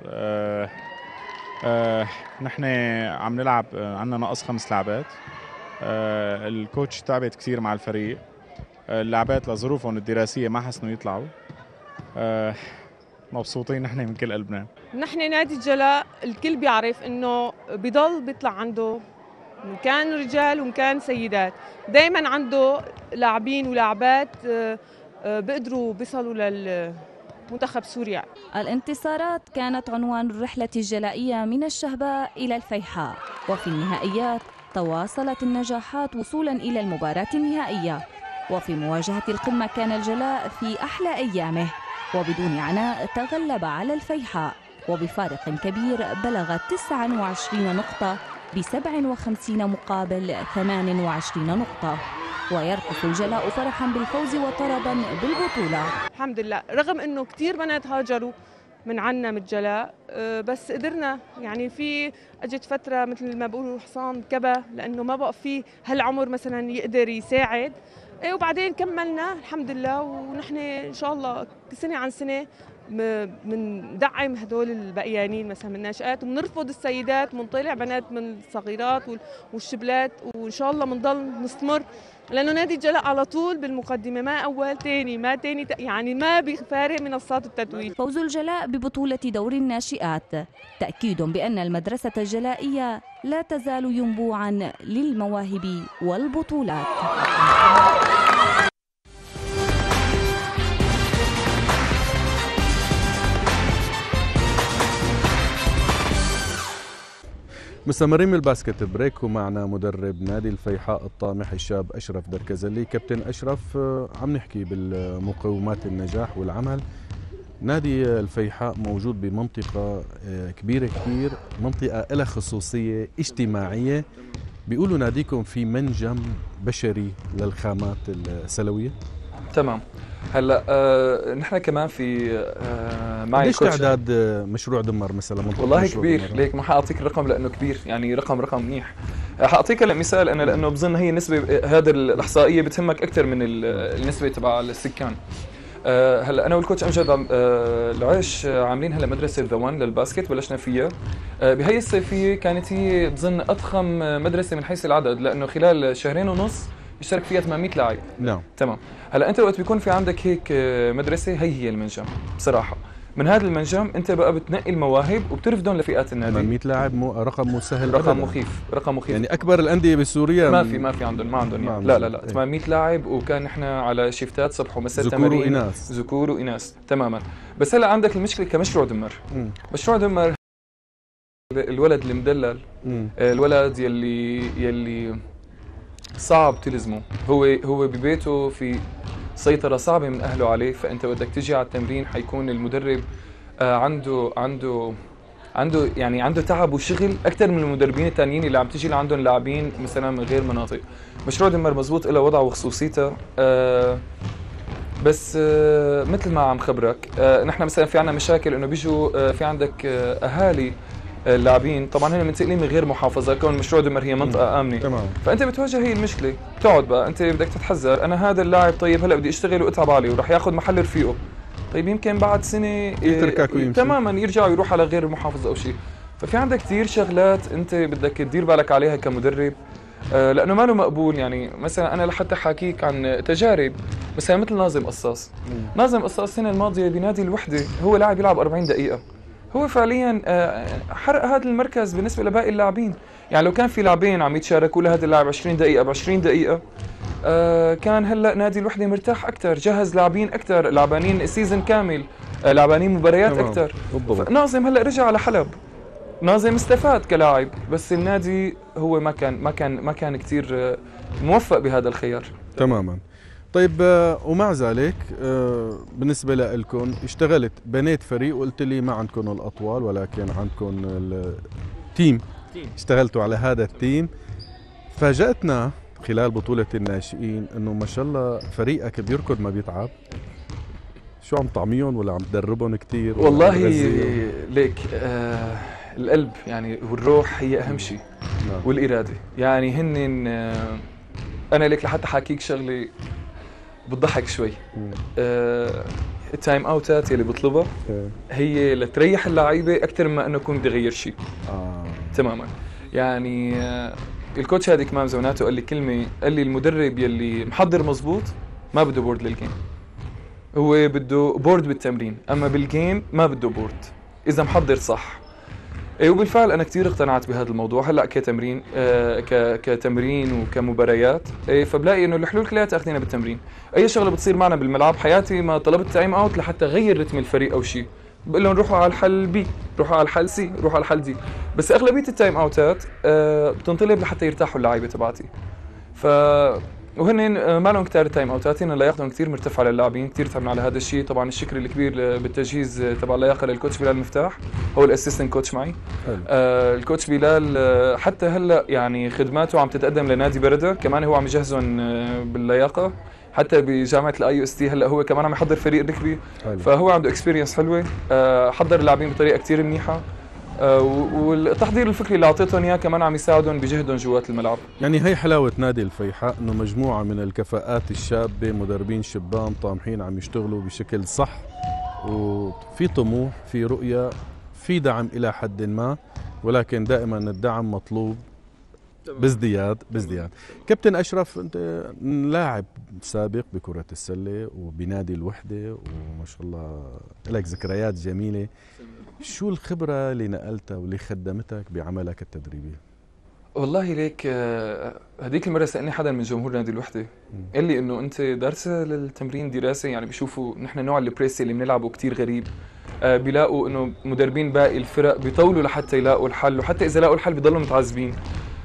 نحن عم نلعب، عندنا نقص 5 لاعبات. الكوتش تعبت كتير مع الفريق، اللاعبات لظروفهم الدراسية ما حسنوا يطلعوا. مبسوطين نحن من كل قلبنا. نحن نادي الجلاء الكل بيعرف انه بضل بيطلع عنده ان كان رجال وان كان سيدات، دائما عنده لاعبين ولاعبات بيقدروا بيصلوا للمنتخب سوريا. الانتصارات كانت عنوان الرحلة الجلائية من الشهباء إلى الفيحاء، وفي النهائيات تواصلت النجاحات وصولا إلى المباراة النهائية. وفي مواجهة القمة كان الجلاء في أحلى أيامه، وبدون عناء تغلب على الفيحاء، وبفارق كبير بلغ 29 نقطة ب57 مقابل 28 نقطة. ويرقص الجلاء فرحا بالفوز وطربا بالبطولة. الحمد لله، رغم انه كثير بنات هاجروا من عنا من الجلاء، بس قدرنا يعني في اجت فترة مثل ما بقولوا حصان كبا، لانه ما بقى في هالعمر مثلا يقدر يساعد، وبعدين كملنا الحمد لله. ونحن ان شاء الله سنه عن سنه بندعم هدول البقيانين مثلا من الناشئات، وبنرفض السيدات، بنطلع بنات من الصغيرات والشبلات، وان شاء الله بنضل نستمر، لانه نادي الجلاء على طول بالمقدمه، ما اول ثاني ما ثاني، يعني ما بيفارق منصات التتويج. فوز الجلاء ببطوله دور الناشئات تاكيد بان المدرسه الجلائيه لا تزال ينبوعا للمواهب والبطولات. مستمرين من الباسكت بريك، ومعنا مدرب نادي الفيحاء الطامح الشاب أشرف دركزلي. كابتن أشرف، عم نحكي بالمقومات النجاح والعمل. نادي الفيحاء موجود بمنطقة كبيرة كتير، منطقة لها خصوصية اجتماعية، بيقولوا ناديكم في منجم بشري للخامات السلوية. تمام. هلا نحن كمان في معي ليش تعداد مشروع دمر مثلا؟ والله كبير، ليك ما حاعطيك الرقم لانه كبير، يعني رقم منيح. حاعطيك مثال انا، لانه بظن هي النسبه، هذا الاحصائيه بتهمك اكثر من النسبه تبع السكان. هلا انا والكوتش امجد العيش عاملين هلا مدرسه ذا وان للباسكت، بلشنا فيها بهي الصيفيه. كانت هي بظن اضخم مدرسه من حيث العدد، لانه خلال شهرين ونص اشترك فيها 800 لاعب. نعم تمام. هلا انت وقت بيكون في عندك هيك مدرسه، هي المنجم بصراحه. من هذا المنجم انت بقى بتنقي المواهب وبترفدهم لفئات النادي. 800 لاعب رقم مو سهل، رقم مخيف، رقم مخيف. يعني اكبر الانديه بسوريا ما في عندهم يعني. لا 800 لاعب، وكان احنا على شيفتات صبح ومساء ذكور واناث. ذكور واناث تماما. بس هلا عندك المشكله كمشروع دمر. مشروع دمر الولد المدلل، الولد يلي صعب تلزمه، هو ببيته في سيطرة صعبة من أهله عليه. فأنت بدك تجي على التمرين حيكون المدرب عنده تعب وشغل أكثر من المدربين الثانيين اللي عم تجي لعندهم لاعبين مثلا من غير مناطق. مشروع دمر مزبوط له وضعه وخصوصيته، بس مثل ما عم خبرك نحن مثلا في عنا مشاكل إنه بيجوا في عندك أهالي اللاعبين، طبعا هنا منتقلين من غير محافظه، كون مشروع دمر هي منطقه امنه. تمام. فانت بتواجه هي المشكله، بتقعد بقى انت بدك تتحذر. انا هذا اللاعب طيب هلا بدي اشتغل واتعب عليه وراح ياخذ محل رفيقه، طيب يمكن بعد سنه يتركك ويمشي تماما، يرجع ويروح على غير المحافظه او شيء. ففي عندك كثير شغلات انت بدك تدير بالك عليها كمدرب، لانه ما له مقبول. يعني مثلا انا لحتى حاكيك عن تجارب، مثلا مثل ناظم قصاص. ناظم قصاص السنه الماضيه بنادي الوحده هو لاعب يلعب 40 دقيقه، هو فعليا حرق هذا المركز بالنسبه لباقي اللاعبين. يعني لو كان في لاعبين عم يتشاركوا لهذا اللاعب 20 دقيقه ب20 دقيقه، كان هلا نادي الوحده مرتاح اكثر، جهز لاعبين اكثر، لعبانين سيزون كامل، لعبانين مباريات اكثر. ناظم هلا رجع على حلب، ناظم استفاد كلاعب، بس النادي هو ما كان كثير موفق بهذا الخيار. تماما. طيب ومع ذلك بالنسبة لكم اشتغلت، بنيت فريق وقلت لي ما عندكم الأطوال ولكن عندكم التيم، اشتغلتوا على هذا التيم. فاجأتنا خلال بطولة الناشئين انه ما شاء الله فريقك بيركض ما بيتعب. شو عم طعميهم ولا عم تدربهم كثير؟ والله ليك القلب يعني والروح هي أهم شيء، والإرادة. يعني هن أنا ليك لحتى حاكيك شغلة بتضحك شوي. التايم اوتات يلي بطلبها هي لتريح اللعيبه اكثر مما انه يكون بدي اغير شيء. تماما. يعني الكوتش هذيك كمان زوناته قال لي كلمه، قال لي المدرب يلي محضر مزبوط ما بده بورد للجيم، هو بده بورد بالتمرين، اما بالجيم ما بده بورد اذا محضر صح. وبالفعل انا كثير اقتنعت بهذا الموضوع هلا كتمرين، كتمرين وكمباريات. فبلاقي انه الحلول كلها تاخذينها بالتمرين. اي شغله بتصير معنا بالملعب، حياتي ما طلبت تايم اوت لحتى غير رتم الفريق او شيء، بقول لهم روحوا على الحل بي، روحوا على الحل سي، روحوا على الحل دي. بس اغلبيه التايم اوتات بتنطلب لحتى يرتاحوا اللعيبه تبعتي. وهن ما لهم كتير تايم اوتات، هن لياقتهم كثير مرتفعه للاعبين، كثير تعبنا على هذا الشيء. طبعا الشكر الكبير بالتجهيز تبع اللياقه للكوتش بلال مفتاح، هو الاسيستنت كوتش معي. الكوتش بلال حتى هلا يعني خدماته عم تتقدم لنادي برده، كمان هو عم يجهزهم باللياقه، حتى بجامعه الاي اس تي هلا هو كمان عم يحضر فريق ركبي. فهو عنده اكسبيرينس حلوه، حضر اللاعبين بطريقه كثير منيحه، والتحضير الفكري اللي اعطيتهم اياه كمان عم يساعدهم بجهدهم جوات الملعب. يعني هي حلاوه نادي الفيحاء، انه مجموعه من الكفاءات الشابه، مدربين شبان طامحين عم يشتغلوا بشكل صح، وفي طموح، في رؤيه، في دعم الى حد ما، ولكن دائما الدعم مطلوب بازدياد. كابتن اشرف، انت لاعب سابق بكره السله وبنادي الوحده، وما شاء الله لك ذكريات جميله. شو الخبرة اللي نقلتها واللي خدمتك بعملك التدريبي؟ والله ليك هذيك المرة سألني حدا من جمهور نادي الوحدة، قال لي إنه أنت دارسة للتمرين دراسة، يعني بيشوفوا نحن نوع البريس اللي بنلعبه كتير غريب، بيلاقوا إنه مدربين باقي الفرق بيطولوا لحتى يلاقوا الحل، وحتى إذا لاقوا الحل بيضلوا متعذبين.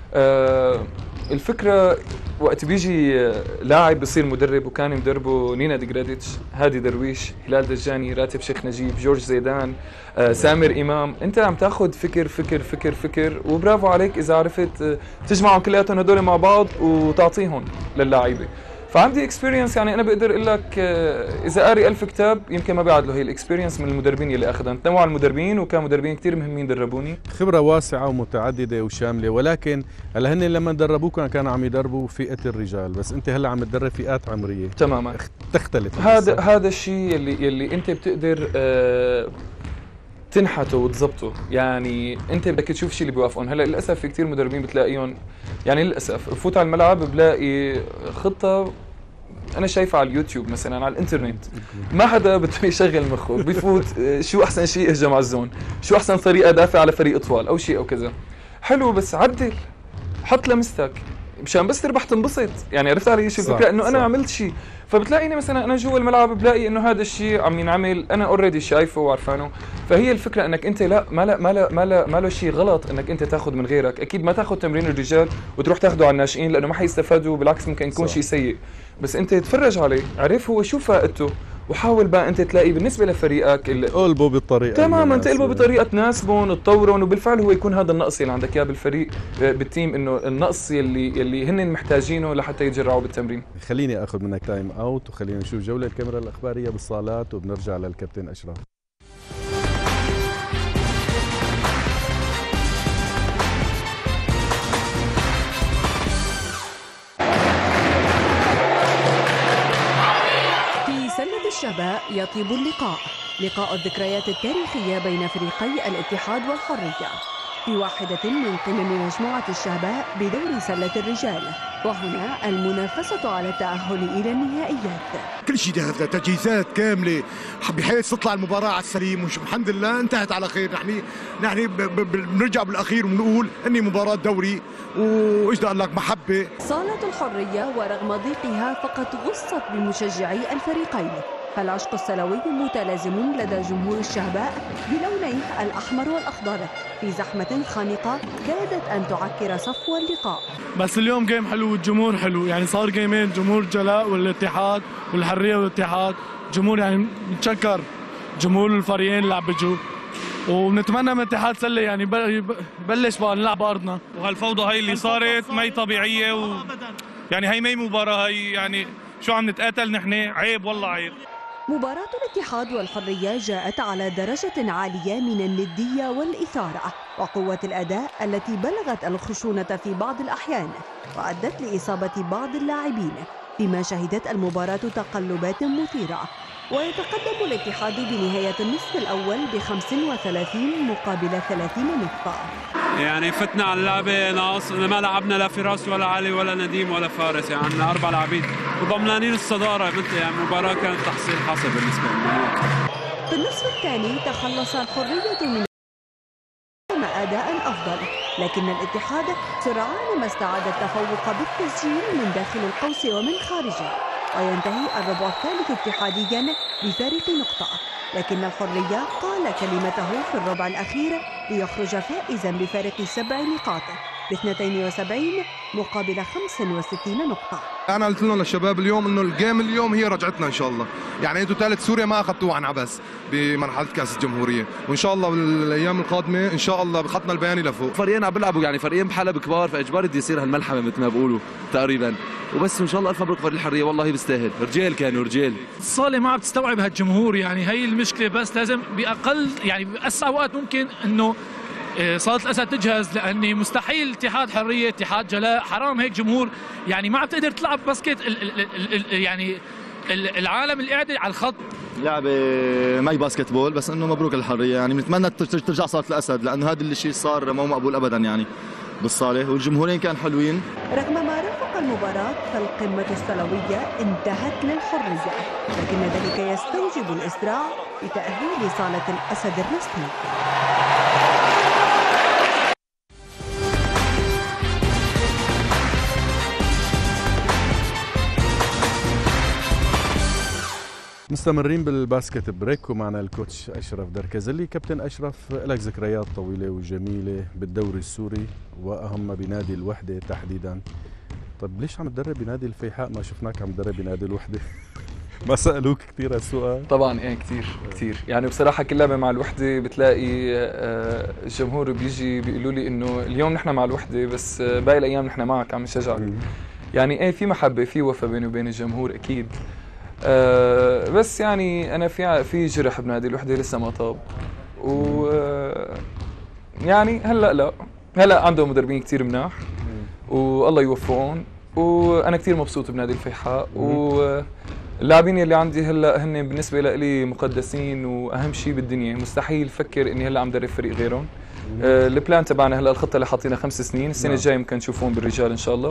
الفكرة وقت بيجي لاعب بصير مدرب، وكان مدربه نينا ديجراديتش، هادي درويش، هلال دجاني، راتب شيخ نجيب، جورج زيدان، سامر إمام، أنت عم تاخذ فكر فكر فكر فكر، وبرافو عليك إذا عرفت تجمعهم كلياتهم هدول مع بعض وتعطيهم للاعيبة. فعندي اكسبيرينس، يعني انا بقدر اقول لك اذا قاري 1000 كتاب يمكن ما بيعدلوا هي الاكسبيرينس من المدربين اللي اخذها. تنوع المدربين وكان مدربين كثير مهمين دربوني، خبره واسعه ومتعدده وشامله. ولكن هلا هن لما دربوك كانوا عم يدربوا فئه الرجال، بس انت هلا عم تدرب فئات عمريه تماما تختلف. هذا الشيء اللي انت بتقدر تنحته وتظبطه. يعني انت بدك تشوف شيء اللي بيوافقون. هلا للاسف في كثير مدربين بتلاقيهم، يعني للاسف بفوت على الملعب بلاقي خطه انا شايفها على اليوتيوب مثلا على الانترنت، ما حدا بده يشغل مخه، بفوت شو احسن شيء اهجم على الزون، شو احسن طريقه دافع على فريق اطفال او شيء او كذا. حلو، بس عدل، حط لمستك مشان بس تربح تنبسط. يعني عرفت علي شو الفكره؟ انه انا عملت شيء، فبتلاقيني مثلا انا جوا الملعب بلاقي انه هذا الشيء عم ينعمل، انا اوريدي شايفه وعارفانه. فهي الفكره انك انت لا ما له شيء غلط انك انت تاخذ من غيرك. اكيد ما تاخذ تمرين الرجال وتروح تاخذه على الناشئين لانه ما حيستفادوا، بالعكس ممكن يكون شيء سيء. بس انت تفرج عليه، عرف هو شو فائدته، وحاول بقى انت تلاقي بالنسبه لفريقك قلبه بالطريقه تماما، تقلبه بطريقه تناسبهم تطورهم. وبالفعل هو يكون هذا النقص اللي عندك اياه بالفريق بالتيم، انه النقص اللي هن محتاجينه لحتى يتجرعوا بالتمرين. خليني اخذ منك تايم اوت وخلينا نشوف جوله الكاميرا الاخباريه بالصالات وبنرجع للكابتن اشرف. الشباب يطيب اللقاء، لقاء الذكريات التاريخية بين فريقي الاتحاد والحرية في واحدة من قمم مجموعة الشباب بدوري سلة الرجال، وهنا المنافسة على التأهل إلى النهائيات. كل شيء جاهز، تجهيزات كاملة بحيث تطلع المباراة على السليم، والحمد لله انتهت على خير. نحن بنرجع بالأخير وبنقول إني مباراة دوري، وإيش بدي أقول لك محبة. صالة الحرية ورغم ضيقها فقد غصت بمشجعي الفريقين، فالعشق السلوي متلازم لدى جمهور الشهباء بلونيه الأحمر والأخضر في زحمة خانقة كادت أن تعكر صفو اللقاء. بس اليوم جيم حلو والجمهور حلو، يعني صار جيمين، جمهور جلاء والاتحاد والحرية والاتحاد، جمهور يعني نتشكر جمهور الفريقين اللي عم بيجوا، ونتمنى من الاتحاد سله يعني بلش بقى نلعب بارضنا. وهالفوضى هاي اللي صارت ما هي طبيعيه، يعني هي ما هي مباراه، هي يعني شو عم نتقاتل نحن؟ عيب والله عيب. مباراة الاتحاد والحرية جاءت على درجة عالية من الندية والإثارة وقوة الأداء التي بلغت الخشونة في بعض الأحيان وأدت لإصابة بعض اللاعبين، فيما شهدت المباراة تقلبات مثيرة. ويتقدم الاتحاد بنهاية النصف الأول ب35 مقابل 30 نقطة. يعني فتنا على اللعبة ناقص، ما لعبنا لا فراس ولا علي ولا نديم ولا فارس، يعني عندنا 4 لاعبين وضمنانين الصدارة. يعني المباراة كانت تحصيل حاصل بالنسبة لنا. في النصف الثاني تخلص الحرية من أداء أفضل، لكن الاتحاد سرعان ما استعاد التفوق بالتسجيل من داخل القوس ومن خارجه، وينتهي الربع الثالث اتحاديا بفارق نقطة، لكن الحرية قال كلمته في الربع الأخير ليخرج فائزا بفارق 7 نقاط ب 72 مقابل 65 نقطة. أنا قلت لهم للشباب اليوم إنه الجيم اليوم هي رجعتنا إن شاء الله، يعني أنتوا ثالث سوريا ما أخذتوها عن عبس بمرحلة كأس الجمهورية، وإن شاء الله بالأيام القادمة إن شاء الله بخطنا البياني لفوق. فريقين عم بيلعبوا يعني فريقين بحلب كبار، فإجباري بده يصير هالملحمة مثل ما بقولوا تقريبا، وبس إن شاء الله ألف مبروك فريق الحرية، والله هي بيستاهل، رجال كانوا رجال. الصالة ما عم تستوعب هالجمهور، يعني هي المشكلة، بس لازم بأقل يعني بأسرع وقت ممكن إنه صالة الأسد تجهز، لأني مستحيل اتحاد حرية اتحاد جلاء حرام هيك جمهور، يعني ما عم تقدر تلعب باسكت يعني العالم اللي قاعد على الخط. لعبة ما هي باسكت بول، بس انه مبروك الحرية، يعني بنتمنى ترجع صالة الأسد، لأنه هذا الشيء صار مو مقبول أبدا يعني بالصالة، والجمهورين كانوا حلوين. رغم ما رافق المباراة فالقمة السلوية انتهت للحرية، لكن ذلك يستوجب الإسراع بتأهيل صالة الأسد الرسمي. مستمرين بالباسكت بريك ومعنا الكوتش أشرف دركزلي. كابتن أشرف، لك ذكريات طويلة وجميلة بالدوري السوري وأهم بنادي الوحدة تحديدا. طيب ليش عم تدرب بنادي الفيحاء؟ ما شفناك عم تدرب بنادي الوحدة. ما سألوك كثير هالسؤال؟ طبعا ايه كثير يعني بصراحة كل لعبة مع الوحدة بتلاقي الجمهور بيجي بيقولوا لي انه اليوم نحن مع الوحدة بس باقي الايام نحن معك عم نشجعك. يعني ايه في محبه في وفا بيني وبين الجمهور اكيد. بس يعني انا في جرح بنادي الوحده لسه ما طاب، و يعني هلا عندهم مدربين كثير مناح والله يوفقهم، وانا كثير مبسوط بنادي الفيحاء، واللاعبين اللي عندي هلا هن بالنسبه لي مقدسين واهم شيء بالدنيا. مستحيل فكر اني هلا عم درب فريق غيرهم. البلان تبعنا هلا الخطه اللي حاطينها 5 سنين، السنه الجايه ممكن نشوفهم بالرجال ان شاء الله.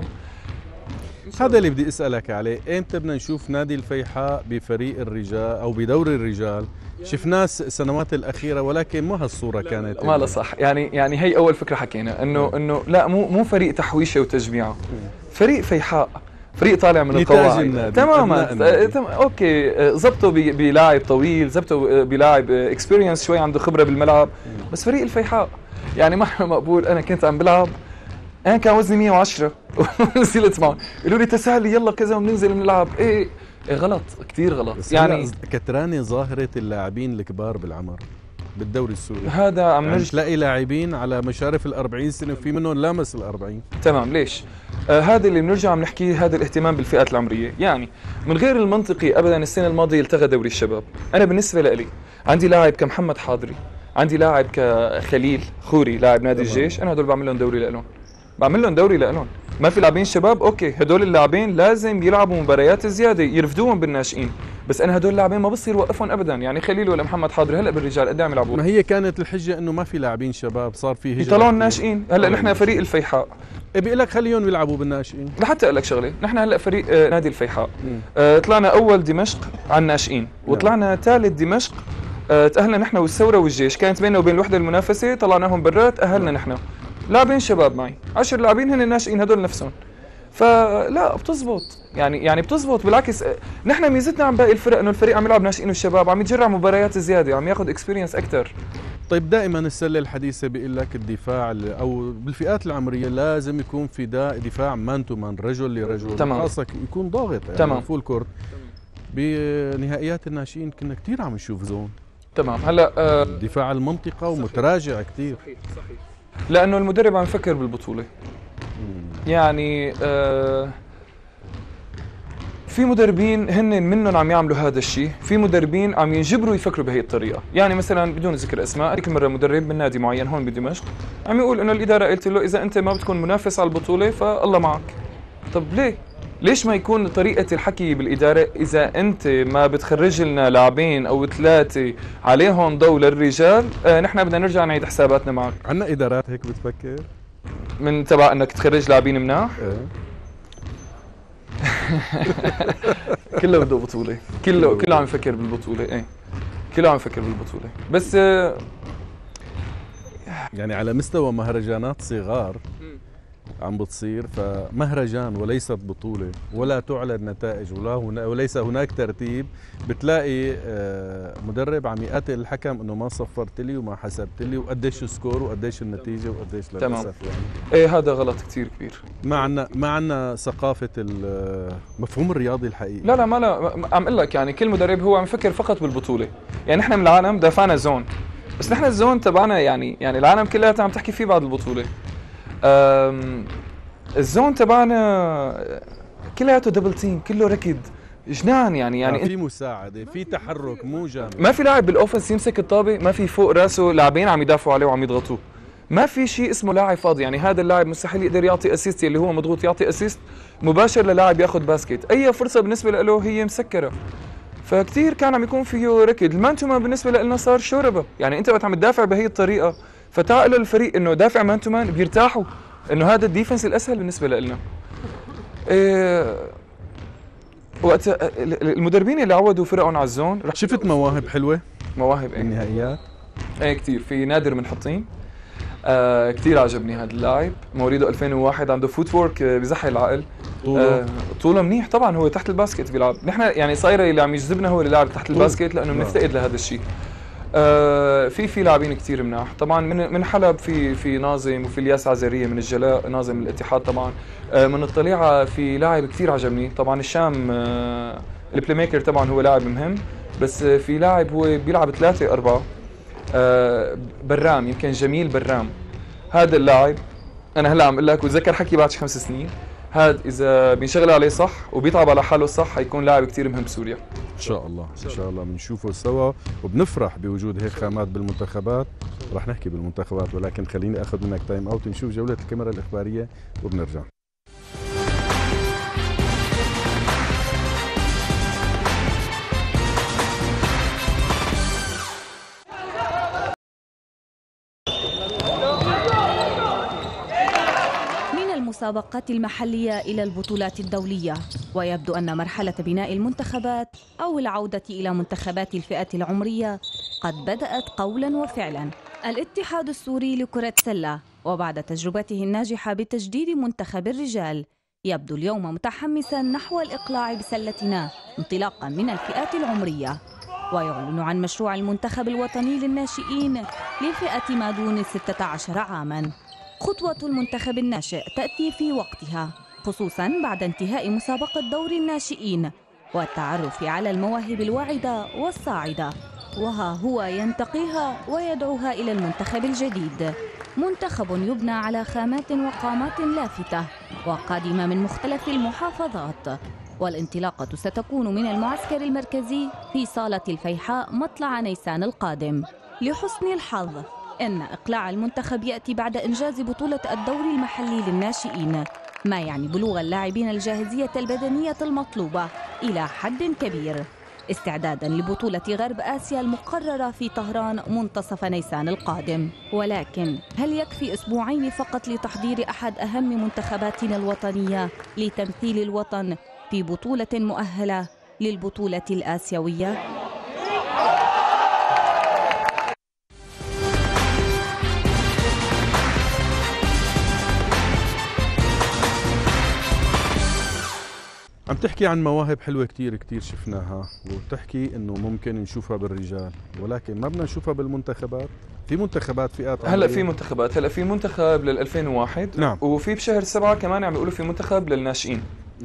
هذا اللي بدي اسالك عليه، امتى بدنا نشوف نادي الفيحاء بفريق الرجال او بدوري الرجال؟ شفناه السنوات الاخيره ولكن ما هالصوره كانت. ما لا صح، يعني هي اول فكره حكينا انه لا مو فريق تحويشه وتجميعه، فريق فيحاء، فريق طالع من القواعد تماما. اوكي زبطوا بلاعب طويل، زبطوا بلاعب اكسبيرينس شوي عنده خبره بالملعب، بس فريق الفيحاء يعني ما مقبول. انا كنت عم بلعب، انا كان وزني 110 ونزلت معه، قالوا لي تسالي يلا كذا وبننزل بنلعب. ايه غلط، كثير غلط. يعني كتراني ظاهره اللاعبين الكبار بالعمر بالدوري السوري، هذا عم يعني تلاقي لاعبين على مشارف ال40 سنه وفي منهم لامس ال40. تمام. ليش؟ هذا اللي بنرجع عم نحكيه، هذا الاهتمام بالفئات العمريه. يعني من غير المنطقي ابدا السنه الماضيه التغى دوري الشباب. انا بالنسبه لي عندي لاعب كمحمد حاضري، عندي لاعب كخليل خوري لاعب نادي الجيش، انا هدول بعمل لهم دوري لهم، ما في لاعبين شباب. اوكي هدول اللاعبين لازم يلعبوا مباريات زياده يرفدوهم بالناشئين، بس انا هدول اللاعبين ما بصير وقفهم ابدا. يعني خليل ولا محمد حاضري هلا بالرجال قد عم يلعبوا؟ ما هي كانت الحجه انه ما في لاعبين شباب، صار في هجره يطلعون ناشئين. هلا نحن فريق الفيحاء بيقول لك خليهم يلعبوا بالناشئين. لحتى اقول لك شغله، نحن هلا فريق نادي الفيحاء طلعنا اول دمشق على الناشئين، وطلعنا ثالث دمشق. تاهلنا نحن والثوره والجيش، كانت بيننا وبين الوحده المنافسه، طلعناهم برا، تاهلنا نحن. لاعبين شباب معي 10 لاعبين هن الناشئين هدول نفسهم. فلا بتزبط، يعني بتزبط. بالعكس نحن ميزتنا عن باقي الفرق انه الفريق عم يلعب ناشئين والشباب، عم يتجرع مباريات زياده، عم ياخذ اكسبيرينس اكثر. طيب دائما السله الحديثه بيقول لك الدفاع او بالفئات العمريه لازم يكون في دفاع مان تو مان، رجل لرجل، تمام. خاصه يكون ضاغط يعني تمام. فول كورت. بنهائيات الناشئين كنا كثير عم نشوف زون. تمام. هلا دفاع المنطقه ومتراجع كثير. صحيح. لانه المدرب عم يفكر بالبطوله. يعني في مدربين هن منهم عم يعملوا هذا الشيء، في مدربين عم ينجبروا يفكروا بهي الطريقه. يعني مثلا بدون ذكر اسماء، هيك مره مدرب من نادي معين هون بدمشق عم يقول انه الاداره قالت له اذا انت ما بتكون منافس على البطوله فالله معك. طب ليش ما يكون طريقه الحكي بالاداره اذا انت ما بتخرج لنا لاعبين او 3 عليهم ضوء للرجال، نحن بدنا نرجع نعيد حساباتنا معك. عندنا ادارات هيك بتفكر من تبع انك تخرج لاعبين مناح؟ كله بده بطوله، كله عم يفكر بالبطوله. ايه كله عم يفكر بالبطوله، بس يعني على مستوى مهرجانات صغار عم بتصير، فمهرجان وليست بطولة ولا تعلن نتائج وليس هناك ترتيب، بتلاقي مدرب عم يقاتل الحكم انه ما صفرت لي وما حسبت لي وقديش السكور وقديش النتيجة وقديش للأسف يعني. ايه هذا غلط كثير كبير. ما عندنا ثقافة المفهوم الرياضي الحقيقي. لا عم اقول لك يعني كل مدرب هو عم يفكر فقط بالبطولة. يعني نحن من العالم دافعنا زون، بس نحن الزون تبعنا يعني العالم كلها عم تحكي فيه بعد البطولة. الزون تبعنا كلياته دبل تيم، كله ركض جنان. يعني في مساعده، في تحرك مو جامد، ما في لاعب بالاوفنس يمسك الطابه، ما في فوق راسه لاعبين عم يدافعوا عليه وعم يضغطوه، ما في شيء اسمه لاعب فاضي. يعني هذا اللاعب مستحيل يقدر يعطي اسيست اللي هو مضغوط، يعطي اسيست مباشر للاعب ياخذ باسكت، اي فرصه بالنسبه له هي مسكره. فكتير كان عم يكون فيه ركض. المان تو مان بالنسبه لنا صار شوربه. يعني انت وقت عم تدافع بهي الطريقه فتعقلوا الفريق انه دافع مان تو مان بيرتاحوا، انه هذا الديفنس الاسهل بالنسبه لنا. وقت المدربين اللي عودوا فرقهم على الزون، شفت مواهب حلوه، مواهب النهائيات كثير. في نادر من حطين كثير عجبني هذا اللاعب، مواليده 2001، عنده فوت وورك بزحل العقل، طوله منيح. طبعا هو تحت الباسكت بيلعب. نحن يعني صايره اللي عم يجذبنا هو اللي لاعب تحت الباسكت، لانه بنفتقد لهذا الشيء. في لاعبين كثير مناح. طبعا من حلب في ناظم، وفي الياس عزريه من الجلاء، ناظم من الاتحاد. طبعا من الطليعه في لاعب كثير عجبني. طبعا الشام البلاي ميكر طبعا هو لاعب مهم، بس في لاعب هو بيلعب 3-4 برام، يمكن جميل برام. هذا اللاعب انا هلا عم اقول لك وتذكر حكي بعد 5 سنين، هاد اذا بينشغل عليه صح وبيتعب على حاله صح حيكون لاعب كثير مهم بسوريا. ان شاء الله ان شاء الله بنشوفه سوا، وبنفرح بوجود هيك خامات بالمنتخبات. رح نحكي بالمنتخبات، ولكن خليني اخذ منك تايم اوت نشوف جولة الكاميرا الاخبارية وبنرجع. المسابقات المحلية إلى البطولات الدولية، ويبدو أن مرحلة بناء المنتخبات أو العودة إلى منتخبات الفئة العمرية قد بدأت قولاً وفعلاً. الاتحاد السوري لكرة سلة وبعد تجربته الناجحة بتجديد منتخب الرجال يبدو اليوم متحمساً نحو الإقلاع بسلتنا انطلاقاً من الفئات العمرية، ويعلن عن مشروع المنتخب الوطني للناشئين لفئة ما دون 16 عاماً. خطوة المنتخب الناشئ تأتي في وقتها، خصوصاً بعد انتهاء مسابقة دور الناشئين والتعرف على المواهب الواعدة والصاعدة، وها هو ينتقيها ويدعوها إلى المنتخب الجديد. منتخب يبنى على خامات وقامات لافتة وقادمة من مختلف المحافظات، والانطلاقة ستكون من المعسكر المركزي في صالة الفيحاء مطلع نيسان القادم. لحسن الحظ إن إقلاع المنتخب يأتي بعد إنجاز بطولة الدور المحلي للناشئين، ما يعني بلوغ اللاعبين الجاهزية البدنية المطلوبة إلى حد كبير، استعداداً لبطولة غرب آسيا المقررة في طهران منتصف نيسان القادم. ولكن هل يكفي أسبوعين فقط لتحضير أحد أهم منتخباتنا الوطنية لتمثيل الوطن في بطولة مؤهلة للبطولة الآسيوية؟ عم تحكي عن مواهب حلوة كتير شفناها، وتحكي انه ممكن نشوفها بالرجال، ولكن ما بدنا نشوفها بالمنتخبات. في منتخبات فئات هلا في منتخبات، هلا في منتخب لل 2001 نعم، وفي بشهر 7 كمان عم بيقولوا في منتخب للناشئين.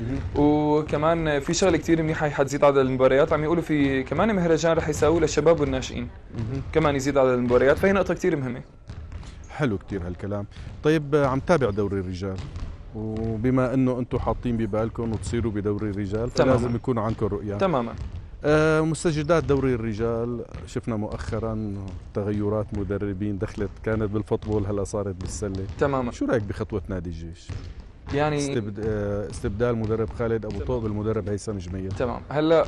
وكمان في شغله كثير منيحه حتزيد عدد المباريات، عم يقولوا في كمان مهرجان رح يساوي للشباب والناشئين كمان يزيد عدد المباريات، فهي نقطه كثير مهمه. حلو كثير هالكلام. طيب عم تابع دوري الرجال، وبما انه انتم حاطين ببالكم وتصيروا بدوري الرجال فلازم يكون عندكم رؤيه. تماما. مستجدات دوري الرجال شفنا مؤخرا تغيرات مدربين دخلت، كانت بالفوتبول هلا صارت بالسله. تماما. شو رايك بخطوه نادي الجيش؟ يعني استبدال مدرب خالد ابو طوب بالمدرب هيثم جميل. تمام. هلا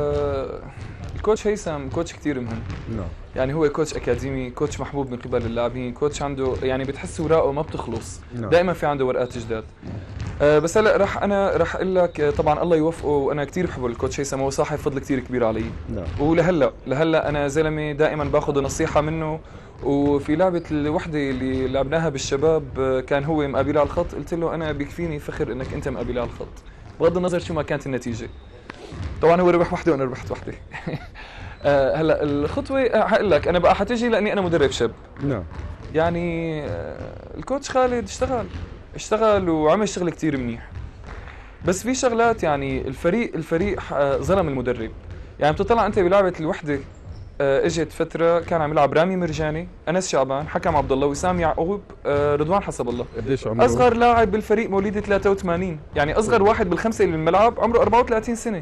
الكوتش هيثم كوتش كثير مهم. نعم. يعني هو كوتش اكاديمي، كوتش محبوب من قبل اللاعبين، كوتش عنده يعني بتحس اوراقه ما بتخلص. نعم. دائما في عنده ورقات جداد. بس هلا راح اقول لك طبعا الله يوفقه، وانا كثير بحب الكوتش هيثم، هو صاحب فضل كثير كبير علي. نعم. ولهلا انا زلمه دائما باخذ نصيحه منه. وفي لعبه الوحده اللي لعبناها بالشباب كان هو مقابلي على الخط، قلت له انا بيكفيني فخر انك انت مقابلي على الخط بغض النظر شو ما كانت النتيجه. طبعا هو ربح وحده وانا ربحت وحده. هلا الخطوه هقول لك انا بقى حتجي لاني انا مدرب شاب. نعم. يعني الكوتش خالد اشتغل وعمل شغل كثير منيح، بس في شغلات يعني الفريق ظلم المدرب. يعني بتطلع انت بلعبه الوحده، اجت فتره كان عم يلعب رامي مرجاني، انس شعبان، حكم عبد الله، وسام يعقوب، رضوان حسب الله. قديش عمره؟ اصغر لاعب بالفريق مواليد 83، يعني اصغر واحد بالخمسه اللي بالملعب عمره 34 سنه.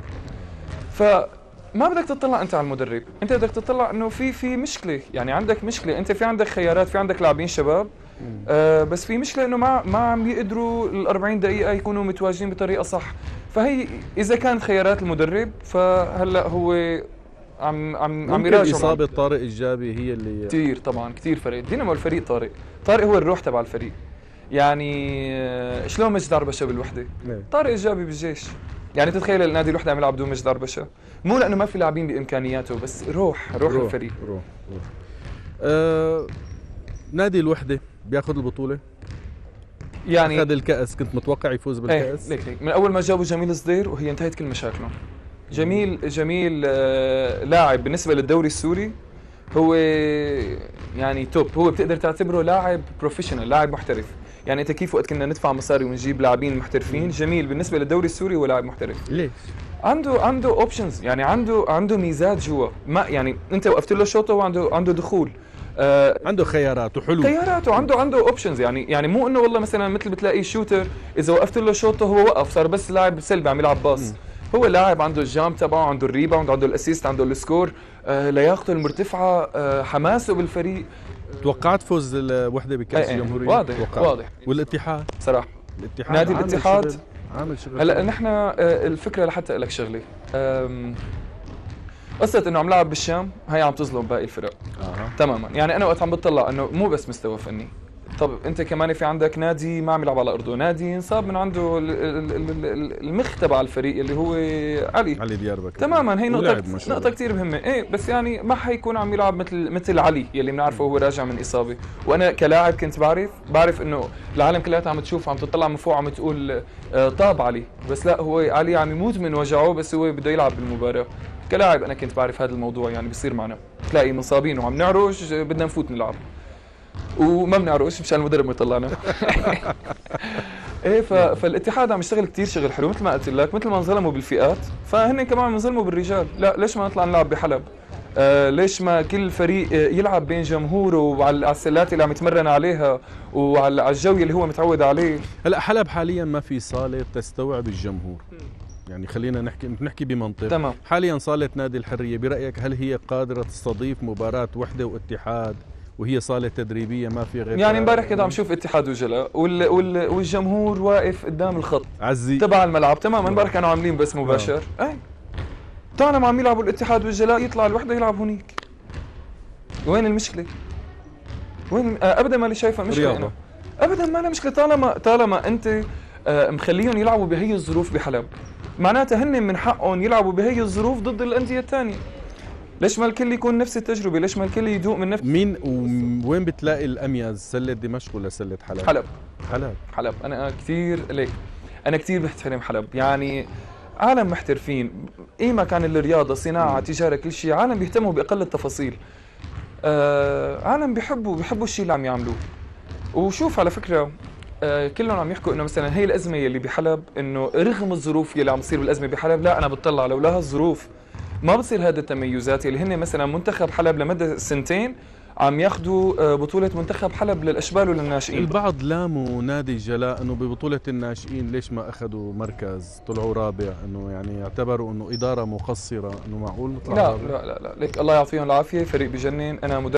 فما بدك تطلع انت على المدرب، انت بدك تطلع انه في مشكله، يعني عندك مشكله، انت في عندك خيارات، في عندك لاعبين شباب، بس في مشكله انه ما عم يقدروا ال 40 دقيقه يكونوا متواجدين بطريقه صح. فهي اذا كانت خيارات المدرب، فهلا هو عم يراجع. إصابة طارق الجابي هي اللي كثير طبعا كثير فرق. دينامو الفريق طارق هو الروح تبع الفريق. يعني شلون مجد عربشه بالوحده؟ طارق الجابي بالجيش. يعني تتخيل النادي الوحده عم يلعب بدون مجد عربشه؟ مو لانه ما في لاعبين بامكانياته، بس روح الفريق. روح. نادي الوحده بياخذ البطوله، يعني اخذ الكاس، كنت متوقع يفوز بالكاس. ليك من اول ما جابوا جميل صدير وهي انتهت كل مشاكلهم. جميل لاعب بالنسبه للدوري السوري، هو يعني توب، هو بتقدر تعتبره لاعب بروفيشنال، لاعب محترف. يعني انت كيف وقت كنا ندفع مصاري ونجيب لاعبين محترفين، جميل بالنسبه للدوري السوري هو لاعب محترف. ليش؟ عنده اوبشنز، يعني عنده ميزات جوا، ما يعني انت وقفت له شوطه وعنده دخول. عنده خيارات وحلول، خيارات وعنده اوبشنز. يعني مو انه والله مثلا مثل بتلاقي شوتر اذا وقفت له شوطه هو وقف، صار بس لاعب سلبي عم يلعب باص. هو لاعب عنده الجام تبعه، عنده الريباوند، عنده الاسيست، عنده السكور، لياقته المرتفعه، حماسه بالفريق. توقعت فوز الوحده بكاس الجمهوريه؟ واضح. والاتحاد صراحه نادي الاتحاد عامل شغل. هلا نحن الفكره لحتى لك شغله، قصة انه عم لعب بالشام هي عم تظلم باقي الفرق تماما. يعني انا وقت عم بتطلع انه مو بس مستوى فني، طب انت كمان في عندك نادي ما عم يلعب على ارضه، نادي انصاب من عنده المخ تبع الفريق اللي هو علي ديار بكر تماما. هي نقطة كثير مهمة. ايه بس يعني ما حيكون عم يلعب مثل علي يلي بنعرفه هو راجع من اصابة. وانا كلاعب كنت بعرف انه العالم كلها عم تشوف، عم تطلع من فوق عم تقول طاب علي، بس لا، هو علي عم يموت من وجعه بس هو بده يلعب بالمباراة. كلاعب انا كنت بعرف هذا الموضوع، يعني بيصير معنا تلاقي مصابين وعم نعرج بدنا نفوت نلعب وما بنعرفش مشان المدرب ما يطلعنا. ايه فالاتحاد عم يشتغل كثير شغل حلو مثل ما قلت لك، مثل ما انظلموا بالفئات فهن كمان عم ينظلموا بالرجال. لا ليش ما نطلع نلعب بحلب؟ ليش ما كل فريق يلعب بين جمهوره وعلى السلات اللي عم يتمرن عليها وعلى الجو اللي هو متعود عليه؟ هلا حلب حاليا ما في صاله تستوعب الجمهور، يعني خلينا نحكي بمنطق. تمام. حاليا صاله نادي الحريه برايك هل هي قادره تستضيف مباراه وحده واتحاد وهي صاله تدريبيه ما في غير؟ يعني امبارح كده عم شوف اتحاد وجلاء والجمهور واقف قدام الخط عزي تبع الملعب. تمام. امبارح كانوا عاملين بس مباشر. اي طالما عم يلعبوا الاتحاد والجلاء يطلع الوحده يلعب هونيك. وين المشكله؟ وين ابدا ما لي شايفه مشكله أنا. ابدا ما لها مشكله طالما انت مخليهم يلعبوا بهي الظروف بحلب، معناتها هن من حقهم يلعبوا بهي الظروف ضد الانديه الثانيه. ليش ما الكل يكون نفس التجربه؟ ليش ما الكل يدوق من نفس؟ مين وين بتلاقي الاميز، سله دمشق ولا سله حلب؟ حلب. انا كثير بحترم حلب. يعني عالم محترفين، ما كان الرياضه صناعه تجاره كل شيء، عالم بيهتموا باقل التفاصيل، عالم بيحبوا الشيء اللي عم يعملوه. وشوف على فكره كلهم عم يحكوا انه مثلا هي الازمه اللي بحلب، انه رغم الظروف اللي عم تصير بالازمه بحلب، لا انا بتطلع لولا هالظروف ما بتصير هذه التميزات اللي هن مثلا منتخب حلب لمده سنتين عم ياخذوا بطوله منتخب حلب للاشبال وللناشئين. البعض لاموا نادي الجلاء انه ببطوله الناشئين ليش ما اخذوا مركز، طلعوا رابع، انه يعني اعتبروا انه اداره مقصره، انه معقول نطلع رابع؟ لا ليك الله يعطيهم العافيه، فريق بجنن، انا مدرب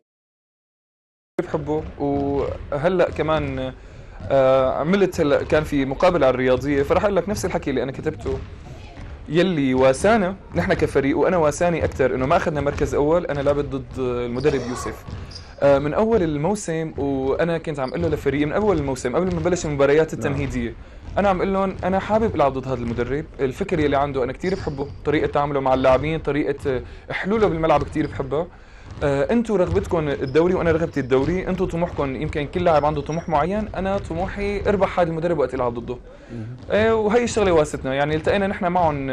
بحبه. وهلا كمان عملت هلا كان في مقابله على الرياضيه، فرح اقول لك نفس الحكي اللي انا كتبته يلي واسانا نحن كفريق، وانا واساني اكثر انه ما اخذنا مركز اول. انا لعبت ضد المدرب يوسف من اول الموسم، وانا كنت عم اقول له لفريقي من اول الموسم قبل ما نبلش المباريات التمهيديه، انا عم اقول لهم انا حابب العب ضد هذا المدرب، الفكر يلي عنده انا كثير بحبه، طريقه تعامله مع اللاعبين، طريقه حلوله بالملعب كثير بحبها. انتم رغبتكم الدوري وانا رغبتي الدوري، انتم طموحكم يمكن كل لاعب عنده طموح معين، انا طموحي اربح هذا المدرب وقت العب ضده. وهي الشغله واستنا، يعني التقينا نحن معهم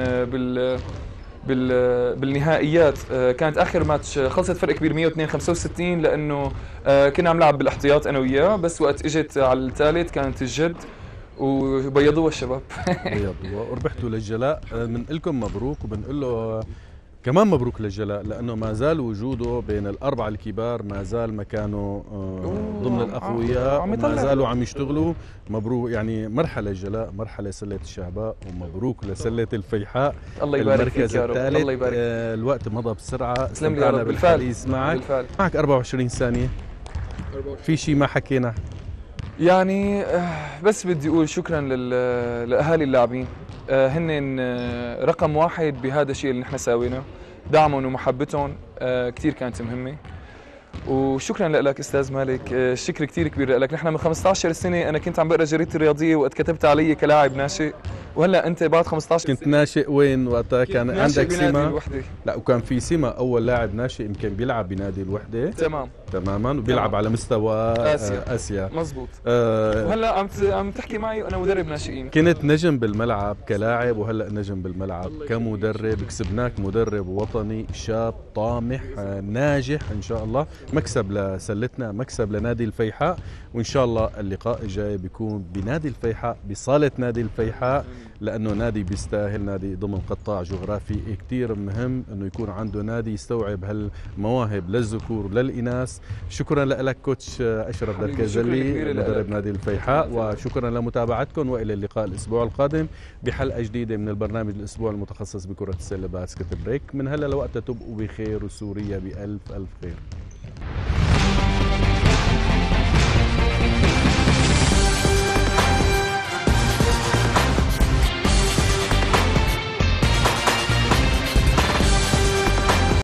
بالنهائيات. كانت اخر ماتش خلصت فرق كبير 102-65 لانه كنا عم نلعب بالاحتياط انا وياه، بس وقت اجت على الثالث كانت الجد وبيضوها الشباب. بيضوها وربحتوا للجلاء. بنقول لكم مبروك، وبنقول له كمان مبروك للجلاء لأنه ما زال وجوده بين الأربعة الكبار، ما زال مكانه ضمن الأقوياء، وما زالوا عم يشتغلوا. مبروك، يعني مرحلة الجلاء، مرحلة سلة الشهباء، ومبروك لسلة الفيحاء. الله يبارك فيك يا رب. الله يبارك. الوقت مضى بسرعة، تسلم لي يا رب. بالحديث معك 24 ثانية. في شيء ما حكينا؟ يعني بس بدي أقول شكرا لأهالي اللاعبين، هن رقم واحد بهذا الشيء اللي نحن ساويناه، دعمهم ومحبتهم كثير كانت مهمة. وشكرا لك استاذ مالك، الشكر كثير كبير لك. نحن من 15 سنه انا كنت عم بقرا جريدتي الرياضيه وقت كتبت علي كلاعب ناشئ، وهلا انت بعد 15 كنت ناشئ وين وقتها؟ كان عندك سمه؟ لا، وكان في سمه اول لاعب ناشئ يمكن بيلعب بنادي الوحده. تماما، وبيلعب على مستوى اسيا. مزبوط. وهلا عم تحكي معي وانا مدرب ناشئين. كنت نجم بالملعب كلاعب، وهلا نجم بالملعب كمدرب. كسبناك مدرب وطني شاب طامح ناجح ان شاء الله. مكسب لسلتنا، مكسب لنادي الفيحاء، وإن شاء الله اللقاء الجاي بيكون بنادي الفيحاء، بصالة نادي الفيحاء، لأنه نادي بيستاهل، نادي ضمن قطاع جغرافي كتير مهم أنه يكون عنده نادي يستوعب هالمواهب للذكور للإناث، شكرا لك كوتش أشرف دركزلي مدرب نادي الفيحاء، وشكرا لمتابعتكم، وإلى اللقاء الأسبوع القادم بحلقة جديدة من البرنامج الأسبوع المتخصص بكرة السلة باسكت بريك. من هلا لوقتها تبقوا بخير وسوريا بألف ألف خير.